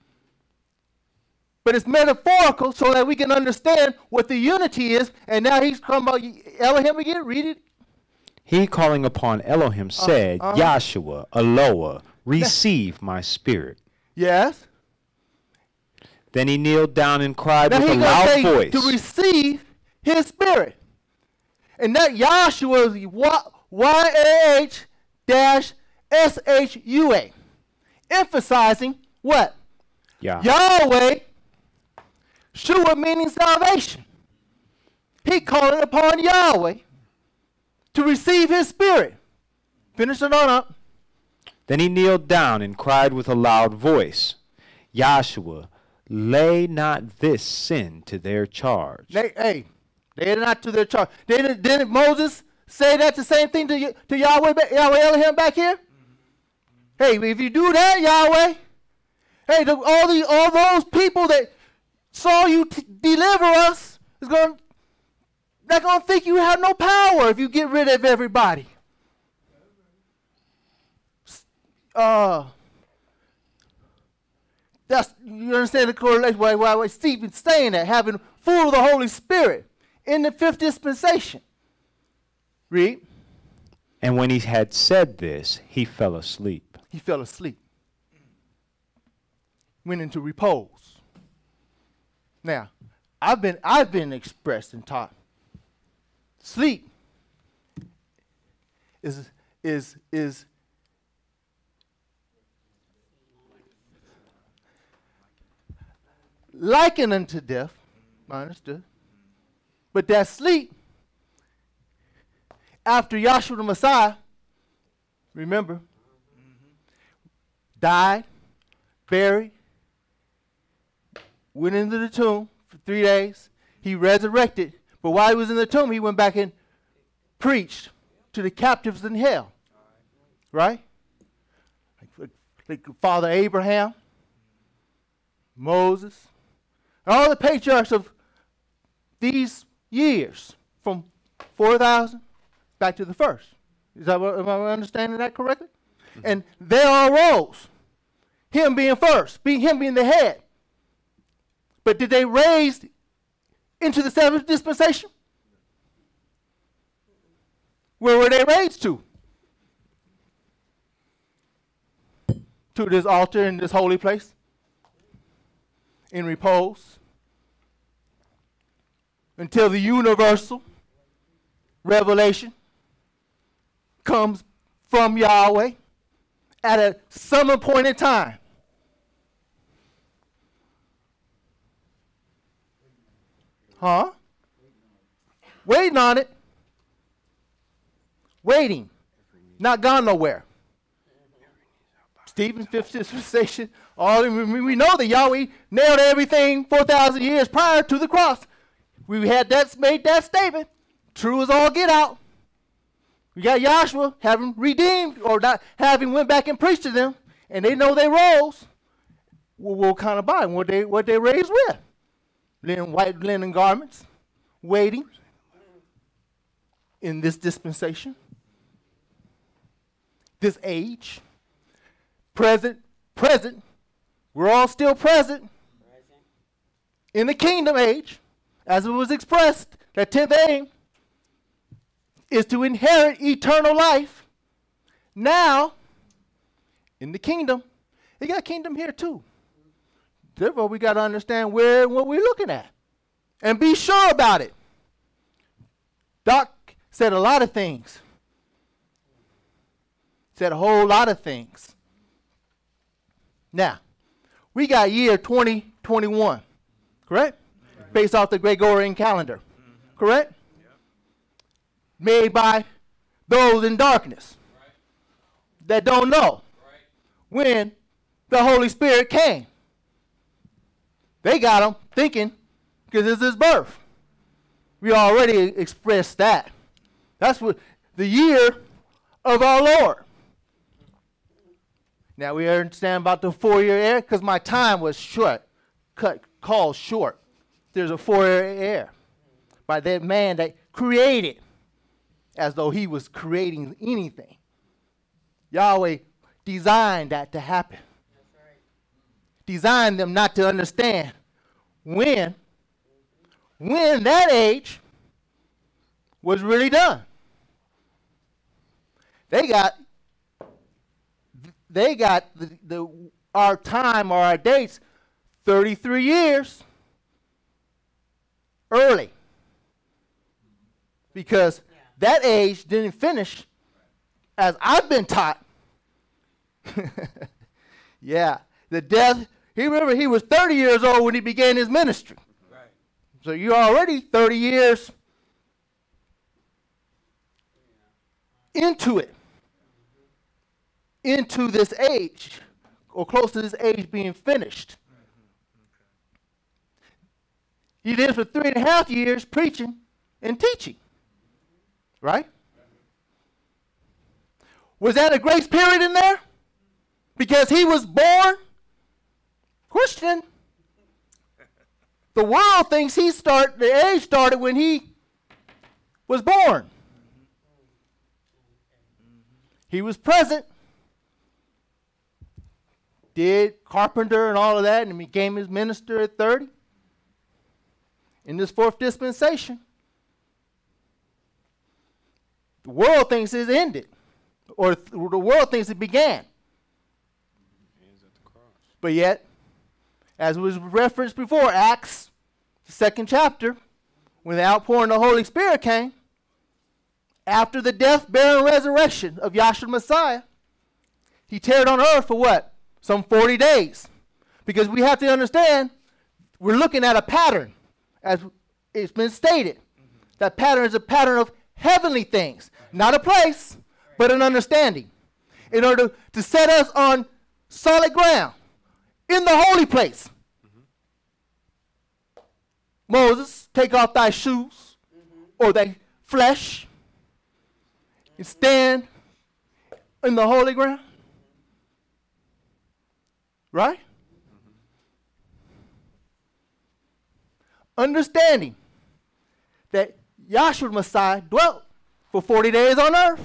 But it's metaphorical so that we can understand what the unity is. And now he's talking about Elohim again. Read it. He calling upon Elohim said, uh, uh, Yahshua, Eloah, receive my spirit. Yes. Then he kneeled down and cried Now with a he loud say voice. to receive his spirit. And that Yahshua is Y A H dash S H U A. Emphasizing what? Yeah. Yahweh, Shua meaning salvation. He calling upon Yahweh to receive his spirit. Finish it on up. Then he kneeled down and cried with a loud voice, Yahshua, lay not this sin to their charge. They, hey, they are not to their charge. Didn't, didn't Moses say that the same thing to, to Yahweh, Yahweh Elohim back here? Hey, if you do that, Yahweh, hey, the, all the all those people that saw you t- deliver us is going, they're going to think you have no power if you get rid of everybody. Uh, That's, you understand the correlation why, why, why Stephen's saying that, having full of the Holy Spirit in the fifth dispensation. Read. And when he had said this, he fell asleep. He fell asleep. Went into repose. Now, I've been I've been expressed and taught. Sleep is is is likened unto death. I understood. But that sleep, after Yahshua the Messiah, remember, died, buried, went into the tomb for three days. He resurrected. But while he was in the tomb, he went back and preached to the captives in hell. Right? Like, like Father Abraham, Moses, and all the patriarchs of these years from four thousand back to the first. Is that what, am I understanding that correctly? Mm-hmm. And they all rose. Him being first, being him being the head. But did they raise into the seventh dispensation? Where were they raised to? To this altar in this holy place? In repose? Until the universal revelation comes from Yahweh at a some point in time. Huh? Waiting on it. Waiting. Not gone nowhere. Stephen's fifth dispensation. All we know that Yahweh nailed everything four thousand years prior to the cross. We had that made that statement. True as all get out. We got Yahshua having redeemed or not having went back and preached to them, and they know they rose. Well, what kind of body? What they what they raised with? Linen, white linen garments, waiting in this dispensation, this age, present, present. We're all still present, present in the kingdom age, as it was expressed. That tenth aim is to inherit eternal life. Now, in the kingdom, they got kingdom here too. Therefore, we got to understand where and what we're looking at. And be sure about it. Doc said a lot of things. Said a whole lot of things. Now, we got year twenty twenty-one, correct? Right. Based off the Gregorian calendar, mm-hmm. correct? Yep. Made by those in darkness right. that don't know right. when the Holy Spirit came. They got them thinking because it's his birth. We already expressed that. That's what the year of our Lord. Now we understand about the four-year era because my time was short, cut, called short. There's a four-year era by that man that created as though he was creating anything. Yahweh designed that to happen. Designed them not to understand when, when that age was really done. They got, they got the, the our time or our dates thirty-three years early, because yeah. that age didn't finish as I've been taught. Yeah. The death, he remember he was thirty years old when he began his ministry. Right. So you're already thirty years into it, into this age, or close to this age being finished. He did for three and a half years preaching and teaching. Right? Was that a grace period in there? Because he was born Christian. The world thinks he start the age started when he was born. He was present did carpenter and all of that and became his minister at thirty. In this fourth dispensation, the world thinks it's ended, or th- the world thinks it began. But yet, as was referenced before, Acts, the second chapter, when the outpouring of the Holy Spirit came, after the death, burial, and resurrection of Yahshua Messiah, he tarried on earth for what? Some forty days. Because we have to understand, we're looking at a pattern, as it's been stated. Mm-hmm. That pattern is a pattern of heavenly things. Right. Not a place, right, but an understanding. In order to, to set us on solid ground, in the holy place. Mm-hmm. Moses, take off thy shoes, mm-hmm, or thy flesh, mm-hmm, and stand in the holy ground. Right? Mm-hmm. Understanding that Yahshua Messiah dwelt for forty days on earth.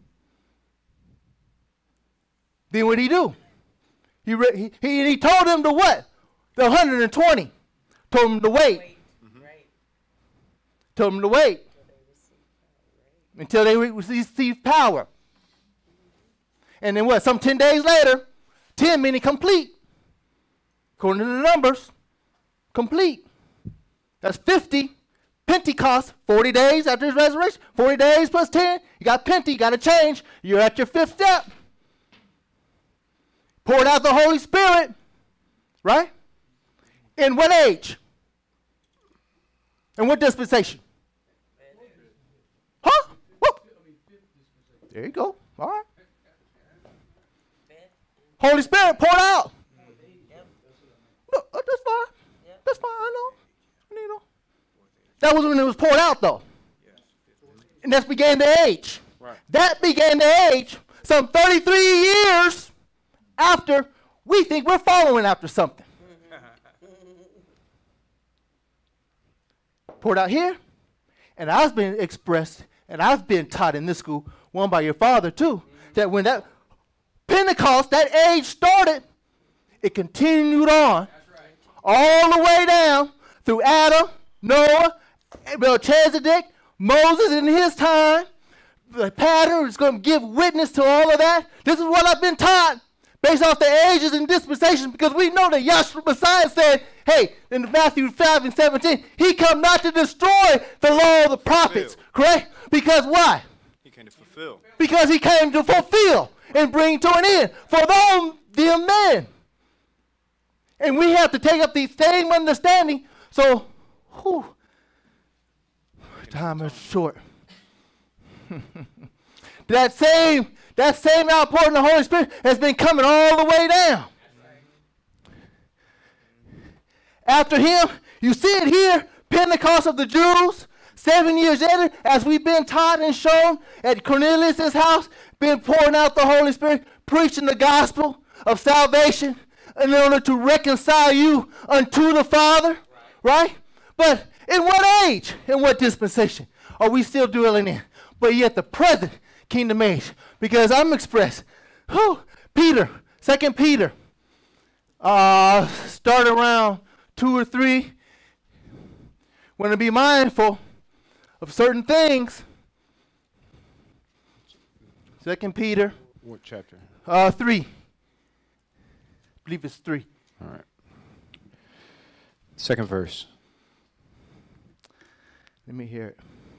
Then what did he do? He, re- he, he, he told them to what? The one hundred twenty. Told them to wait. wait. Mm-hmm. Right. Told them to wait. Until they re- receive power. And then what? Some ten days later, ten meaning complete. According to the numbers, complete. That's fifty. Pentecost, forty days after his resurrection. forty days plus ten. You got Pente, you got to change. You're at your fifth step. Poured out the Holy Spirit. Right? In what age? In what dispensation? Huh? Whoop. There you go. All right. Holy Spirit poured out. No, uh, that's fine. That's fine. I know. You know. That was when it was poured out, though. And that began the age. Right. That began the age some thirty-three years after we think we're following after something. Poured out here, and I've been expressed, and I've been taught in this school, one by your father too, mm-hmm, that when that Pentecost, that age started, it continued on. That's right. All the way down through Adam, Noah, Melchizedek, Moses in his time. The pattern is going to give witness to all of that. This is what I've been taught based off the ages and dispensations, because we know that Yahshua Messiah said, hey, in Matthew five and seventeen, he come not to destroy the law of the prophets, correct? Because why? He came to fulfill. Because he came to fulfill and bring to an end for them, them men. And we have to take up the same understanding. So, whew, time is short. that same that same outpouring of the Holy Spirit has been coming all the way down. After him, you see it here, Pentecost of the Jews. Seven years later, as we've been taught and shown at Cornelius' house, been pouring out the Holy Spirit, preaching the gospel of salvation in order to reconcile you unto the Father, right? right? But in what age, in what dispensation are we still dwelling in? But yet the present kingdom age, because I'm expressed, whew, Peter, Second Peter, uh, start around two or three. Want to be mindful of certain things. Second Peter. What chapter? Uh, three. I believe it's three. All right. Second verse. Let me hear it.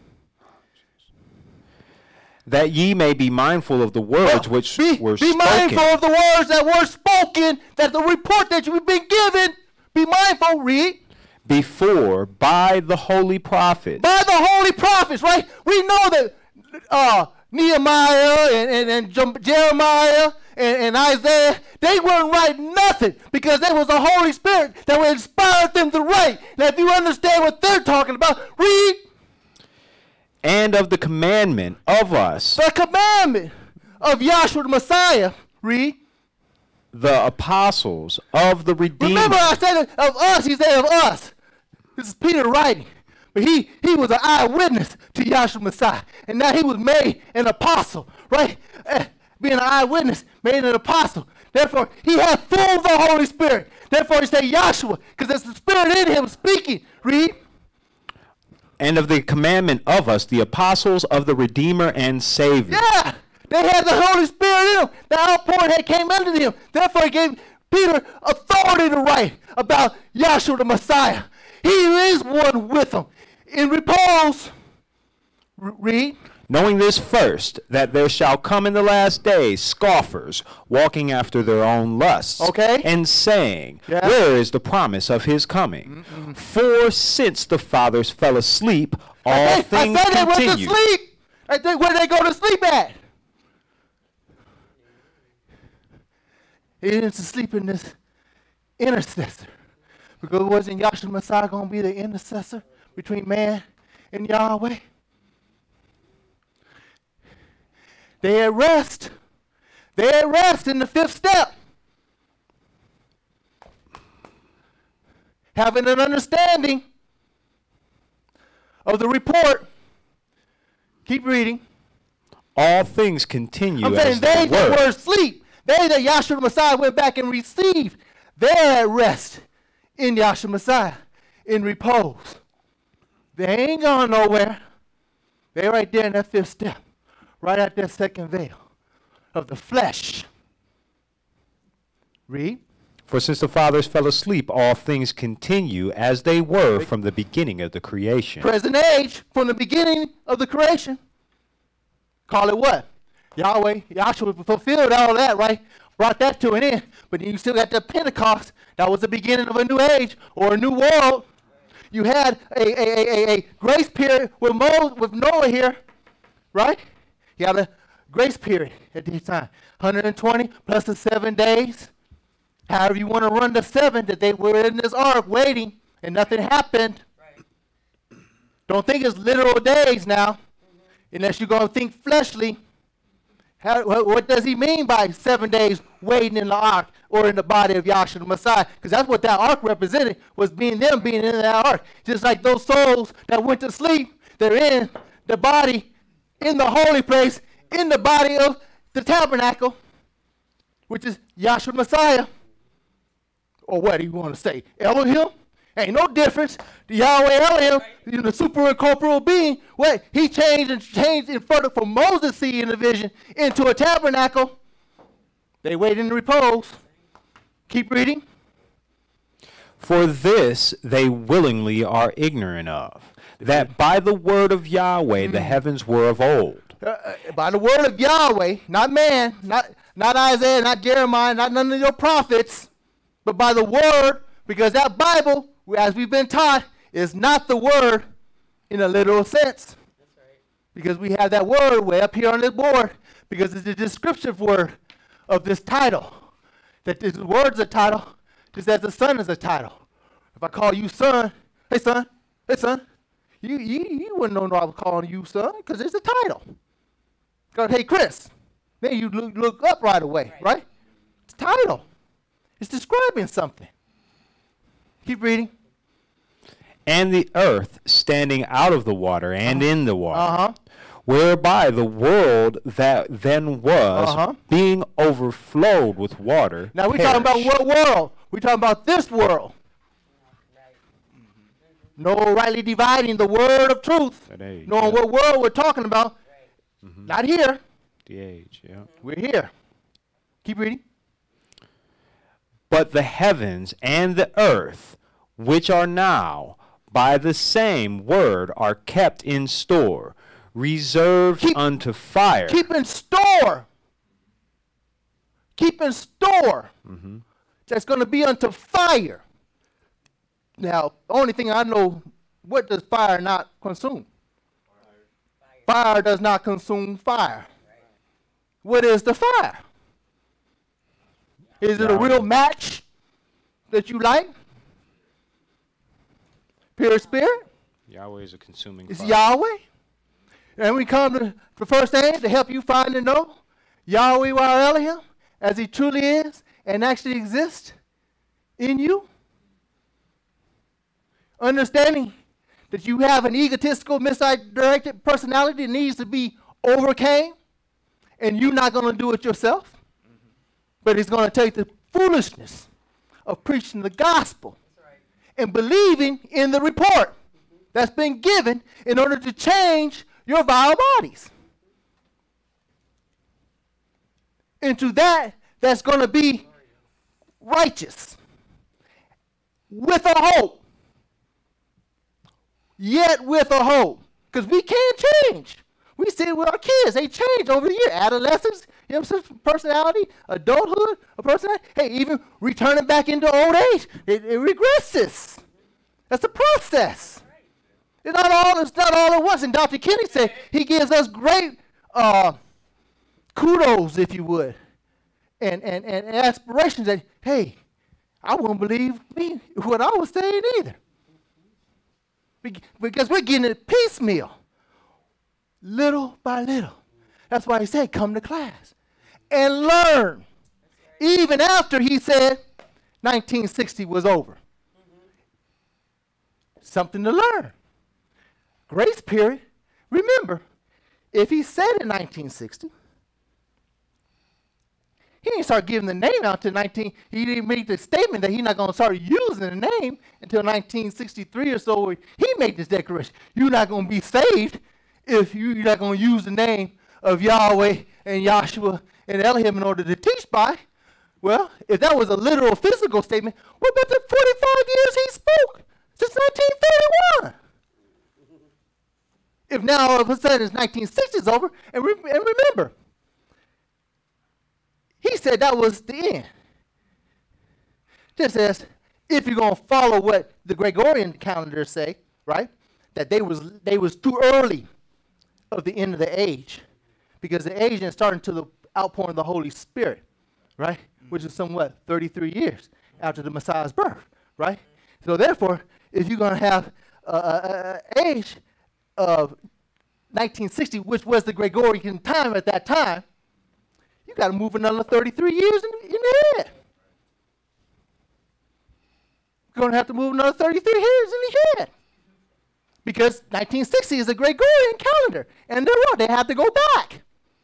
That ye may be mindful of the words well, which be, were be spoken. Be mindful of the words that were spoken, that the report that you've been given. Be mindful, read. Before, by the holy prophets. By the holy prophets, right? We know that uh, Nehemiah and, and, and Jeremiah and, and Isaiah, they weren't writing nothing because there was a Holy Spirit that would inspire them to write. Now, if you understand what they're talking about, read. And of the commandment of us. The commandment of Yahshua the Messiah, read. The apostles of the Redeemer. Remember I said of us, he said of us. This is Peter writing. But he, he was an eyewitness to Yahshua Messiah. And now he was made an apostle, right? Uh, being an eyewitness, made an apostle. Therefore, he had full of the Holy Spirit. Therefore, he said Yahshua, because it's the Spirit in him speaking. Read. And of the commandment of us, the apostles of the Redeemer and Savior. Yeah, they had the Holy Spirit in them. The outpouring had came into them. Therefore, he gave Peter authority to write about Yahshua the Messiah. He is one with them. In repose, read. Knowing this first, that there shall come in the last days scoffers, walking after their own lusts, Okay. and saying, Yeah. where is the promise of his coming? Mm-mm. For since the fathers fell asleep, all I said, things I said they went to continue. sleep. I think where they go to sleep at? He didn't sleep in this intercessor. Because wasn't Yahshua Messiah going to be the intercessor between man and Yahweh? They at rest. They at rest in the fifth step. Having an understanding of the report. Keep reading. All things continue I'm as saying they they that were. were asleep. They that Yahshua Messiah went back and received. They're at rest in Yahshua Messiah, in repose. They ain't going nowhere. They're right there in that fifth step, right at that second veil of the flesh. Read. For since the fathers fell asleep, all things continue as they were from the beginning of the creation. Present age, from the beginning of the creation. Call it what? Yahweh, Yahshua fulfilled all that, right? Brought that to an end. But then you still got the Pentecost. That was the beginning of a new age or a new world. You had a, a, a, a, a grace period with, Mo, with Noah here, right? You had a grace period at this time. one hundred twenty plus the seven days. However you want to run the seven that they were in this ark waiting and nothing happened. Right. Don't think it's literal days now, mm-hmm. unless you're going to think fleshly. How, what, what does he mean by seven days waiting in the ark or in the body of Yahshua the Messiah? Because that's what that ark represented, was being them being in that ark. Just like those souls that went to sleep, they're in the body, in the holy place, in the body of the tabernacle, which is Yahshua Messiah. Or what do you want to say? Elohim? Ain't no difference. The Yahweh Elohim, you know, the super incorporeal being, what? He changed and changed in further from Moses' seeing in the vision into a tabernacle. They wait in repose. Keep reading. For this they willingly are ignorant of, that by the word of Yahweh the heavens were of old. Uh, uh, by the word of Yahweh, not man, not, not Isaiah, not Jeremiah, not none of your prophets, but by the word, because that Bible, as we've been taught, is not the word in a literal sense. That's right. Because we have that word way up here on this board, because it's the descriptive word of this title. That this word's a title, just as the son is a title. If I call you son, hey son, hey son, you you, you wouldn't know I was calling you son, because it's a title. Because hey Chris, then you look, look up right away, right? right? It's a title. It's describing something. Keep reading. And the earth standing out of the water and uh-huh. in the water, uh-huh. whereby the world that then was, uh-huh. being overflowed with water. Now we're perished. talking about what world? We're talking about this world. No rightly dividing the word of truth. Age, Knowing yeah. what world we're talking about. Right. Mm-hmm. Not here. The age, yeah. We're here. Keep reading. But the heavens and the earth, which are now, by the same word, are kept in store, reserved Keep, unto fire. Keep in store. Keep in store. Mm-hmm. That's going to be unto fire. Now, the only thing I know, what does fire not consume? Fire, fire does not consume fire. Right. What is the fire? Is it a real match that you like? Pure spirit? Yahweh is a consuming It's fire. Yahweh. And we come to the first thing to help you find and know Yahweh Wa Elohim as he truly is and actually exists in you. Understanding that you have an egotistical, misdirected personality that needs to be overcame, and you're not going to do it yourself. But it's going to take the foolishness of preaching the gospel and believing in the report that's been given in order to change your vile bodies into that that's going to be righteous with a hope. Yet with a hope. Because we can change. We see it with our kids. They change over the year. Adolescence, you know, personality, adulthood, a personality. Hey, even returning back into old age, it, it regresses. That's a process. It's not all, it's not all at once. And Doctor Kenny said he gives us great uh, kudos, if you would, and, and, and aspirations that, hey, I wouldn't believe me what I was saying either. Because we're getting it piecemeal, little by little. That's why he said, come to class and learn. Even after he said nineteen sixty was over. Mm-hmm. Something to learn. Grace period. Remember, if he said in nineteen sixty, he didn't start giving the name out to nineteen. He didn't make the statement that he's not going to start using the name until nineteen sixty-three or so. He made this declaration: you're not going to be saved if you're not going to use the name of Yahweh and Yahshua and Elohim in order to teach by. Well, if that was a literal physical statement, what about the forty-five years he spoke since nineteen thirty-one? If now all of a sudden it's nineteen sixty is over, and, re- and remember, he said that was the end. Just as if you're going to follow what the Gregorian calendars say, right, that they was they was too early of the end of the age, because the age is starting to the outpouring of the Holy Spirit, right, which is somewhat thirty-three years after the Messiah's birth, right? So therefore, if you're going to have an age of nineteen sixty, which was the Gregorian time at that time, you got to move another thirty-three years in, in ahead. You're going to have to move another thirty-three years in ahead. Because nineteen sixty is a Gregorian calendar. And they're what? They have to go back.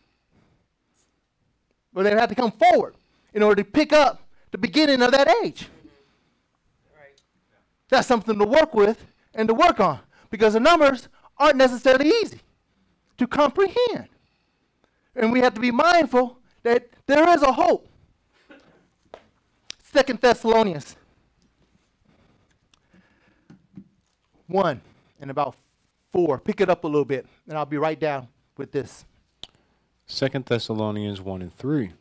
Or they have to come forward in order to pick up the beginning of that age. Right. That's something to work with and to work on. Because the numbers aren't necessarily easy to comprehend. And we have to be mindful that there is a hope. Second Thessalonians one and about four. Pick it up a little bit, and I'll be right down with this. Second Thessalonians one and three.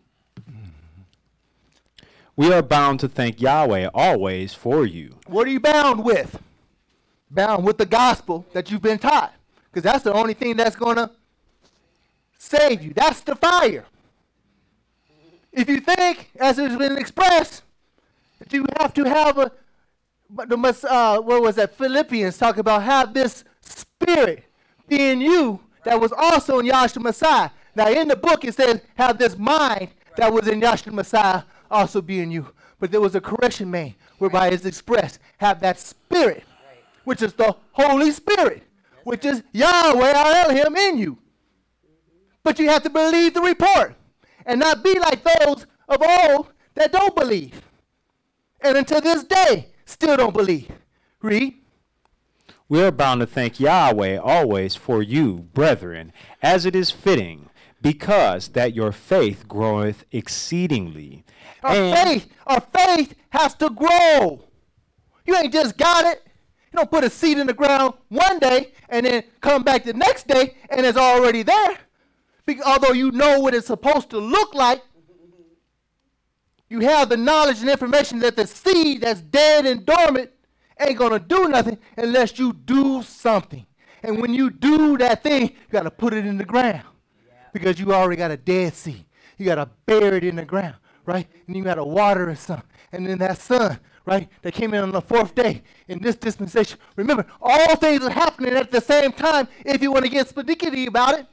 We are bound to thank Yahweh always for you. What are you bound with? Bound with the gospel that you've been taught. Because that's the only thing that's going to save you. That's the fire. If you think, as it's been expressed, that you have to have a, the uh, what was that? Philippians talk about have this spirit be in you that was also in Yahshua Messiah. Now in the book it says have this mind that was in Yahshua Messiah also be in you. But there was a correction made whereby right. it's expressed have that spirit, right. which is the Holy Spirit, That's which right. is Yahweh our Elohim in you. But you have to believe the report and not be like those of old that don't believe. And until this day, still don't believe. Read. We are bound to thank Yahweh always for you, brethren, as it is fitting, because that your faith groweth exceedingly. Our faith, our faith has to grow. You ain't just got it. You don't put a seed in the ground one day and then come back the next day and it's already there. Because although you know what it's supposed to look like, you have the knowledge and information that the seed that's dead and dormant ain't going to do nothing unless you do something. And when you do that thing, you got to put it in the ground. Yeah. Because you already got a dead seed. You got to bury it in the ground, right? And you got to water it some. And then that sun, right, that came in on the fourth day in this dispensation. Remember, all things are happening at the same time if you want to get spedickety about it.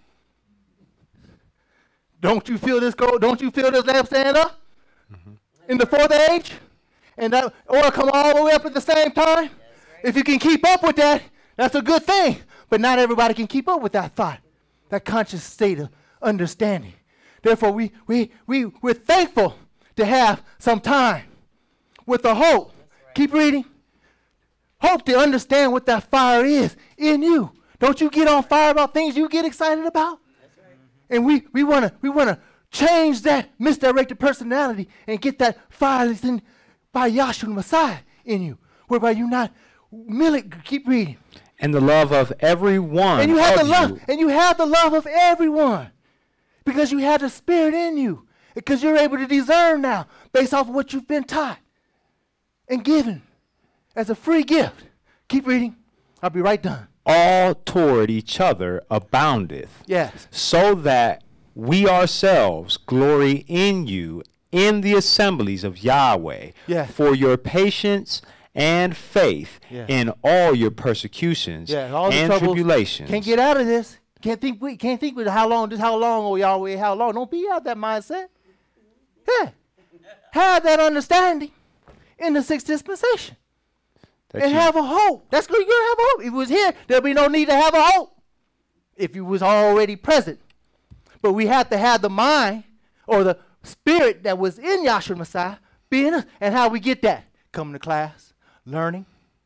Don't you feel this go? Don't you feel this lamp stand up? Mm-hmm. In the fourth age? And that oil come all the way up at the same time? Right. If you can keep up with that, that's a good thing. But not everybody can keep up with that thought, that conscious state of understanding. Therefore, we, we, we, we're thankful to have some time with the hope. Right. Keep reading. Hope to understand what that fire is in you. Don't you get on fire about things you get excited about? That's right. And we we want to we want to change that misdirected personality and get that fire that's in by Yahshua Messiah in you, whereby you not merely keep reading. And the love of everyone. And you have of the love, you. and you have the love of everyone, because you have the Spirit in you, because you're able to discern now based off of what you've been taught and given as a free gift. Keep reading. I'll be right done. All toward each other aboundeth. Yes. So that we ourselves glory in you in the assemblies of Yahweh. Yes. For your patience and faith yeah. in all your persecutions yeah, all and tribulations. Can't get out of this. Can't think. We can't think with how long. Just how long, oh Yahweh, how long? Don't be out that mindset. Yeah, have that understanding in the sixth dispensation, that and have a hope. That's good. You're gonna have a hope. If it was here, there'll be no need to have a hope. If it was already present, but we have to have the mind or the spirit that was in Yahshua Messiah being us. And how we get that? Coming to class. Learning,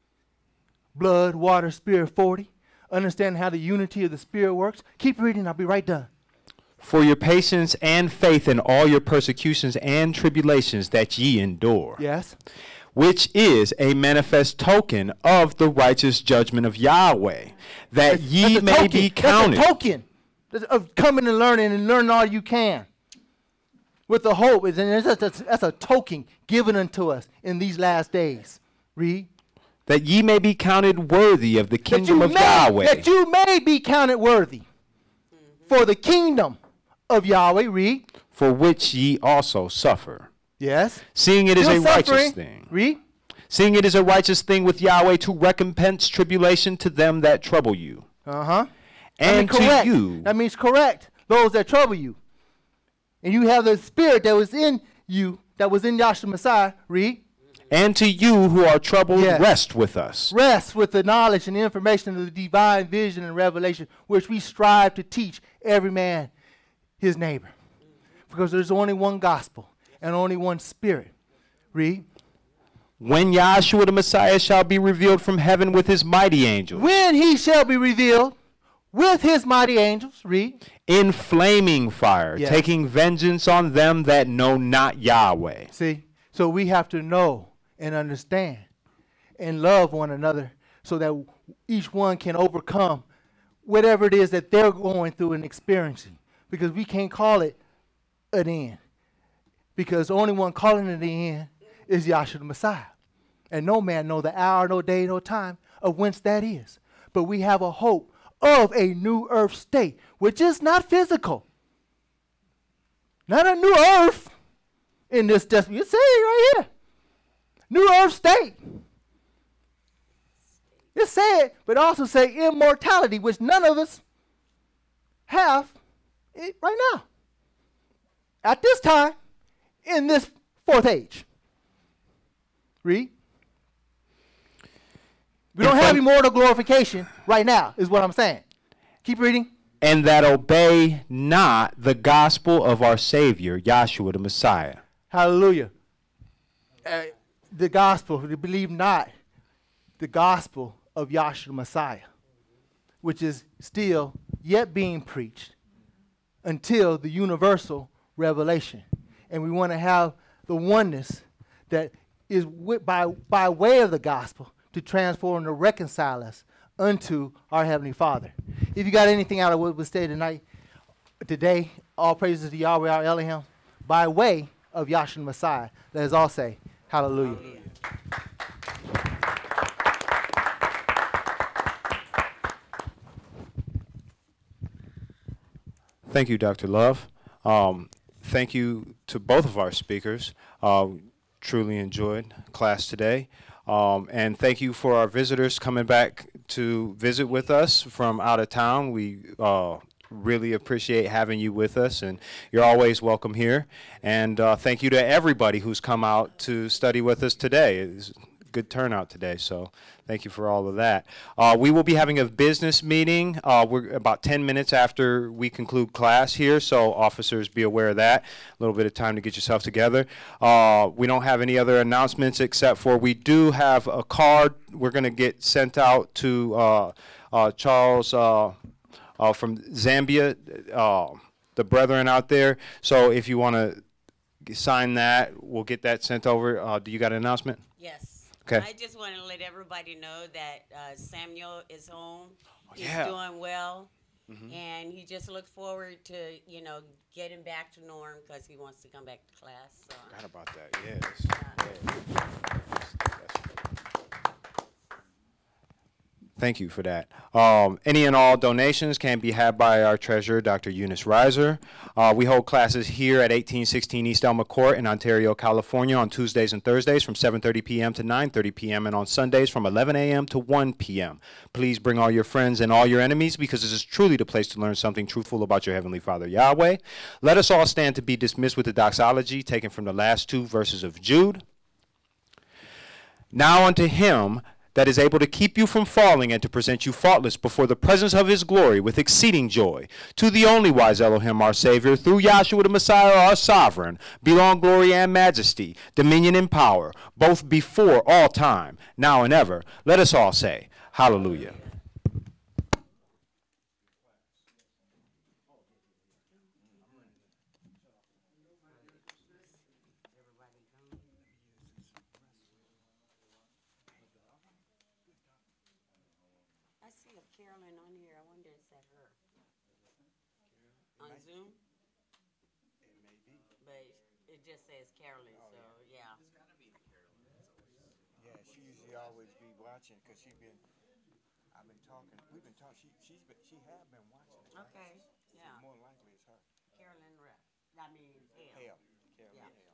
blood, water, spirit, forty. Understanding how the unity of the Spirit works. Keep reading, I'll be right done. For your patience and faith in all your persecutions and tribulations that ye endure. Yes. Which is a manifest token of the righteous judgment of Yahweh, that that's, ye that's may token. be counted. That's a token of coming and learning and learning all you can. With the hope, and that's a, that's a token given unto us in these last days. Read. That ye may be counted worthy of the kingdom of may, Yahweh. That you may be counted worthy mm-hmm. for the kingdom of Yahweh. Read. For which ye also suffer. Yes. Seeing it is Still a suffering. righteous thing. Read. Seeing it is a righteous thing with Yahweh to recompense tribulation to them that trouble you. Uh-huh. And I mean, correct. to you. That means correct those that trouble you. And you have the spirit that was in you, that was in Yahshua Messiah. Read. And to you who are troubled, yes. rest with us. Rest with the knowledge and the information of the divine vision and revelation, which we strive to teach every man his neighbor. Because there's only one gospel and only one spirit. Read. When Yahshua the Messiah shall be revealed from heaven with his mighty angels. When he shall be revealed with his mighty angels. Read. In flaming fire, yes. taking vengeance on them that know not Yahweh. See, so we have to know and understand and love one another so that each one can overcome whatever it is that they're going through and experiencing. Because we can't call it an end. Because the only one calling it the end is Yahshua the Messiah. And no man know the hour, no day, no time of whence that is. But we have a hope of a new earth state, which is not physical. Not a new earth in this destiny. You see it right here. New earth state. It said, but also say immortality, which none of us have it right now. At this time, in this fourth age. Read. We don't have immortal glorification right now, is what I'm saying. Keep reading. And that obey not the gospel of our Savior, Yahshua the Messiah. Hallelujah. Uh, the gospel, they believe not the gospel of Yahshua the Messiah, which is still yet being preached until the universal revelation. And we want to have the oneness that is wi- by, by way of the gospel to transform and to reconcile us unto our Heavenly Father. If you got anything out of what was stated tonight, today, all praises to Yahweh our Elohim, by way of Yahshua the Messiah. Let us all say, hallelujah. Hallelujah. Thank you, Doctor Love. Um, thank you to both of our speakers. Uh, truly enjoyed class today. Um, and thank you for our visitors coming back to visit with us from out of town. We uh, really appreciate having you with us, and you're always welcome here. And uh, thank you to everybody who's come out to study with us today. It's good turnout today, so thank you for all of that. Uh, we will be having a business meeting. Uh, we're about ten minutes after we conclude class here, so officers be aware of that. A little bit of time to get yourself together. Uh, we don't have any other announcements except for we do have a card we're going to get sent out to uh, uh, Charles uh, uh, from Zambia, uh, the brethren out there. So if you want to sign that, we'll get that sent over. Uh, do you got an announcement? Yes. Okay. I just want to let everybody know that uh, Samuel is home. He's yeah. doing well. Mhm. And he just looks forward to, you know, getting back to norm because he wants to come back to class. So. Forgot about that. Yes. Yeah. Thank you for that. Um, any and all donations can be had by our treasurer, Doctor Eunice Reiser. Uh, we hold classes here at eighteen sixteen East Elma Court in Ontario, California on Tuesdays and Thursdays from seven thirty p m to nine thirty p m and on Sundays from eleven a m to one p m Please bring all your friends and all your enemies because this is truly the place to learn something truthful about your Heavenly Father, Yahweh. Let us all stand to be dismissed with the doxology taken from the last two verses of Jude. Now unto him that is able to keep you from falling and to present you faultless before the presence of his glory with exceeding joy. To the only wise Elohim, our Savior, through Yahshua the Messiah, our Sovereign, belong glory and majesty, dominion and power, both before all time, now and ever. Let us all say, Hallelujah. I see a Carolyn on here. I wonder is that her? On Zoom? It may be. But it just says Carolyn, so yeah. Yeah, she usually always be watching because she been, I've been talking, we've been talking, she, she's been, she have been watching it. Okay, yeah. More likely it's her. Carolyn Rep. I mean, Hale. Hale. Carolyn Yeah. Hale.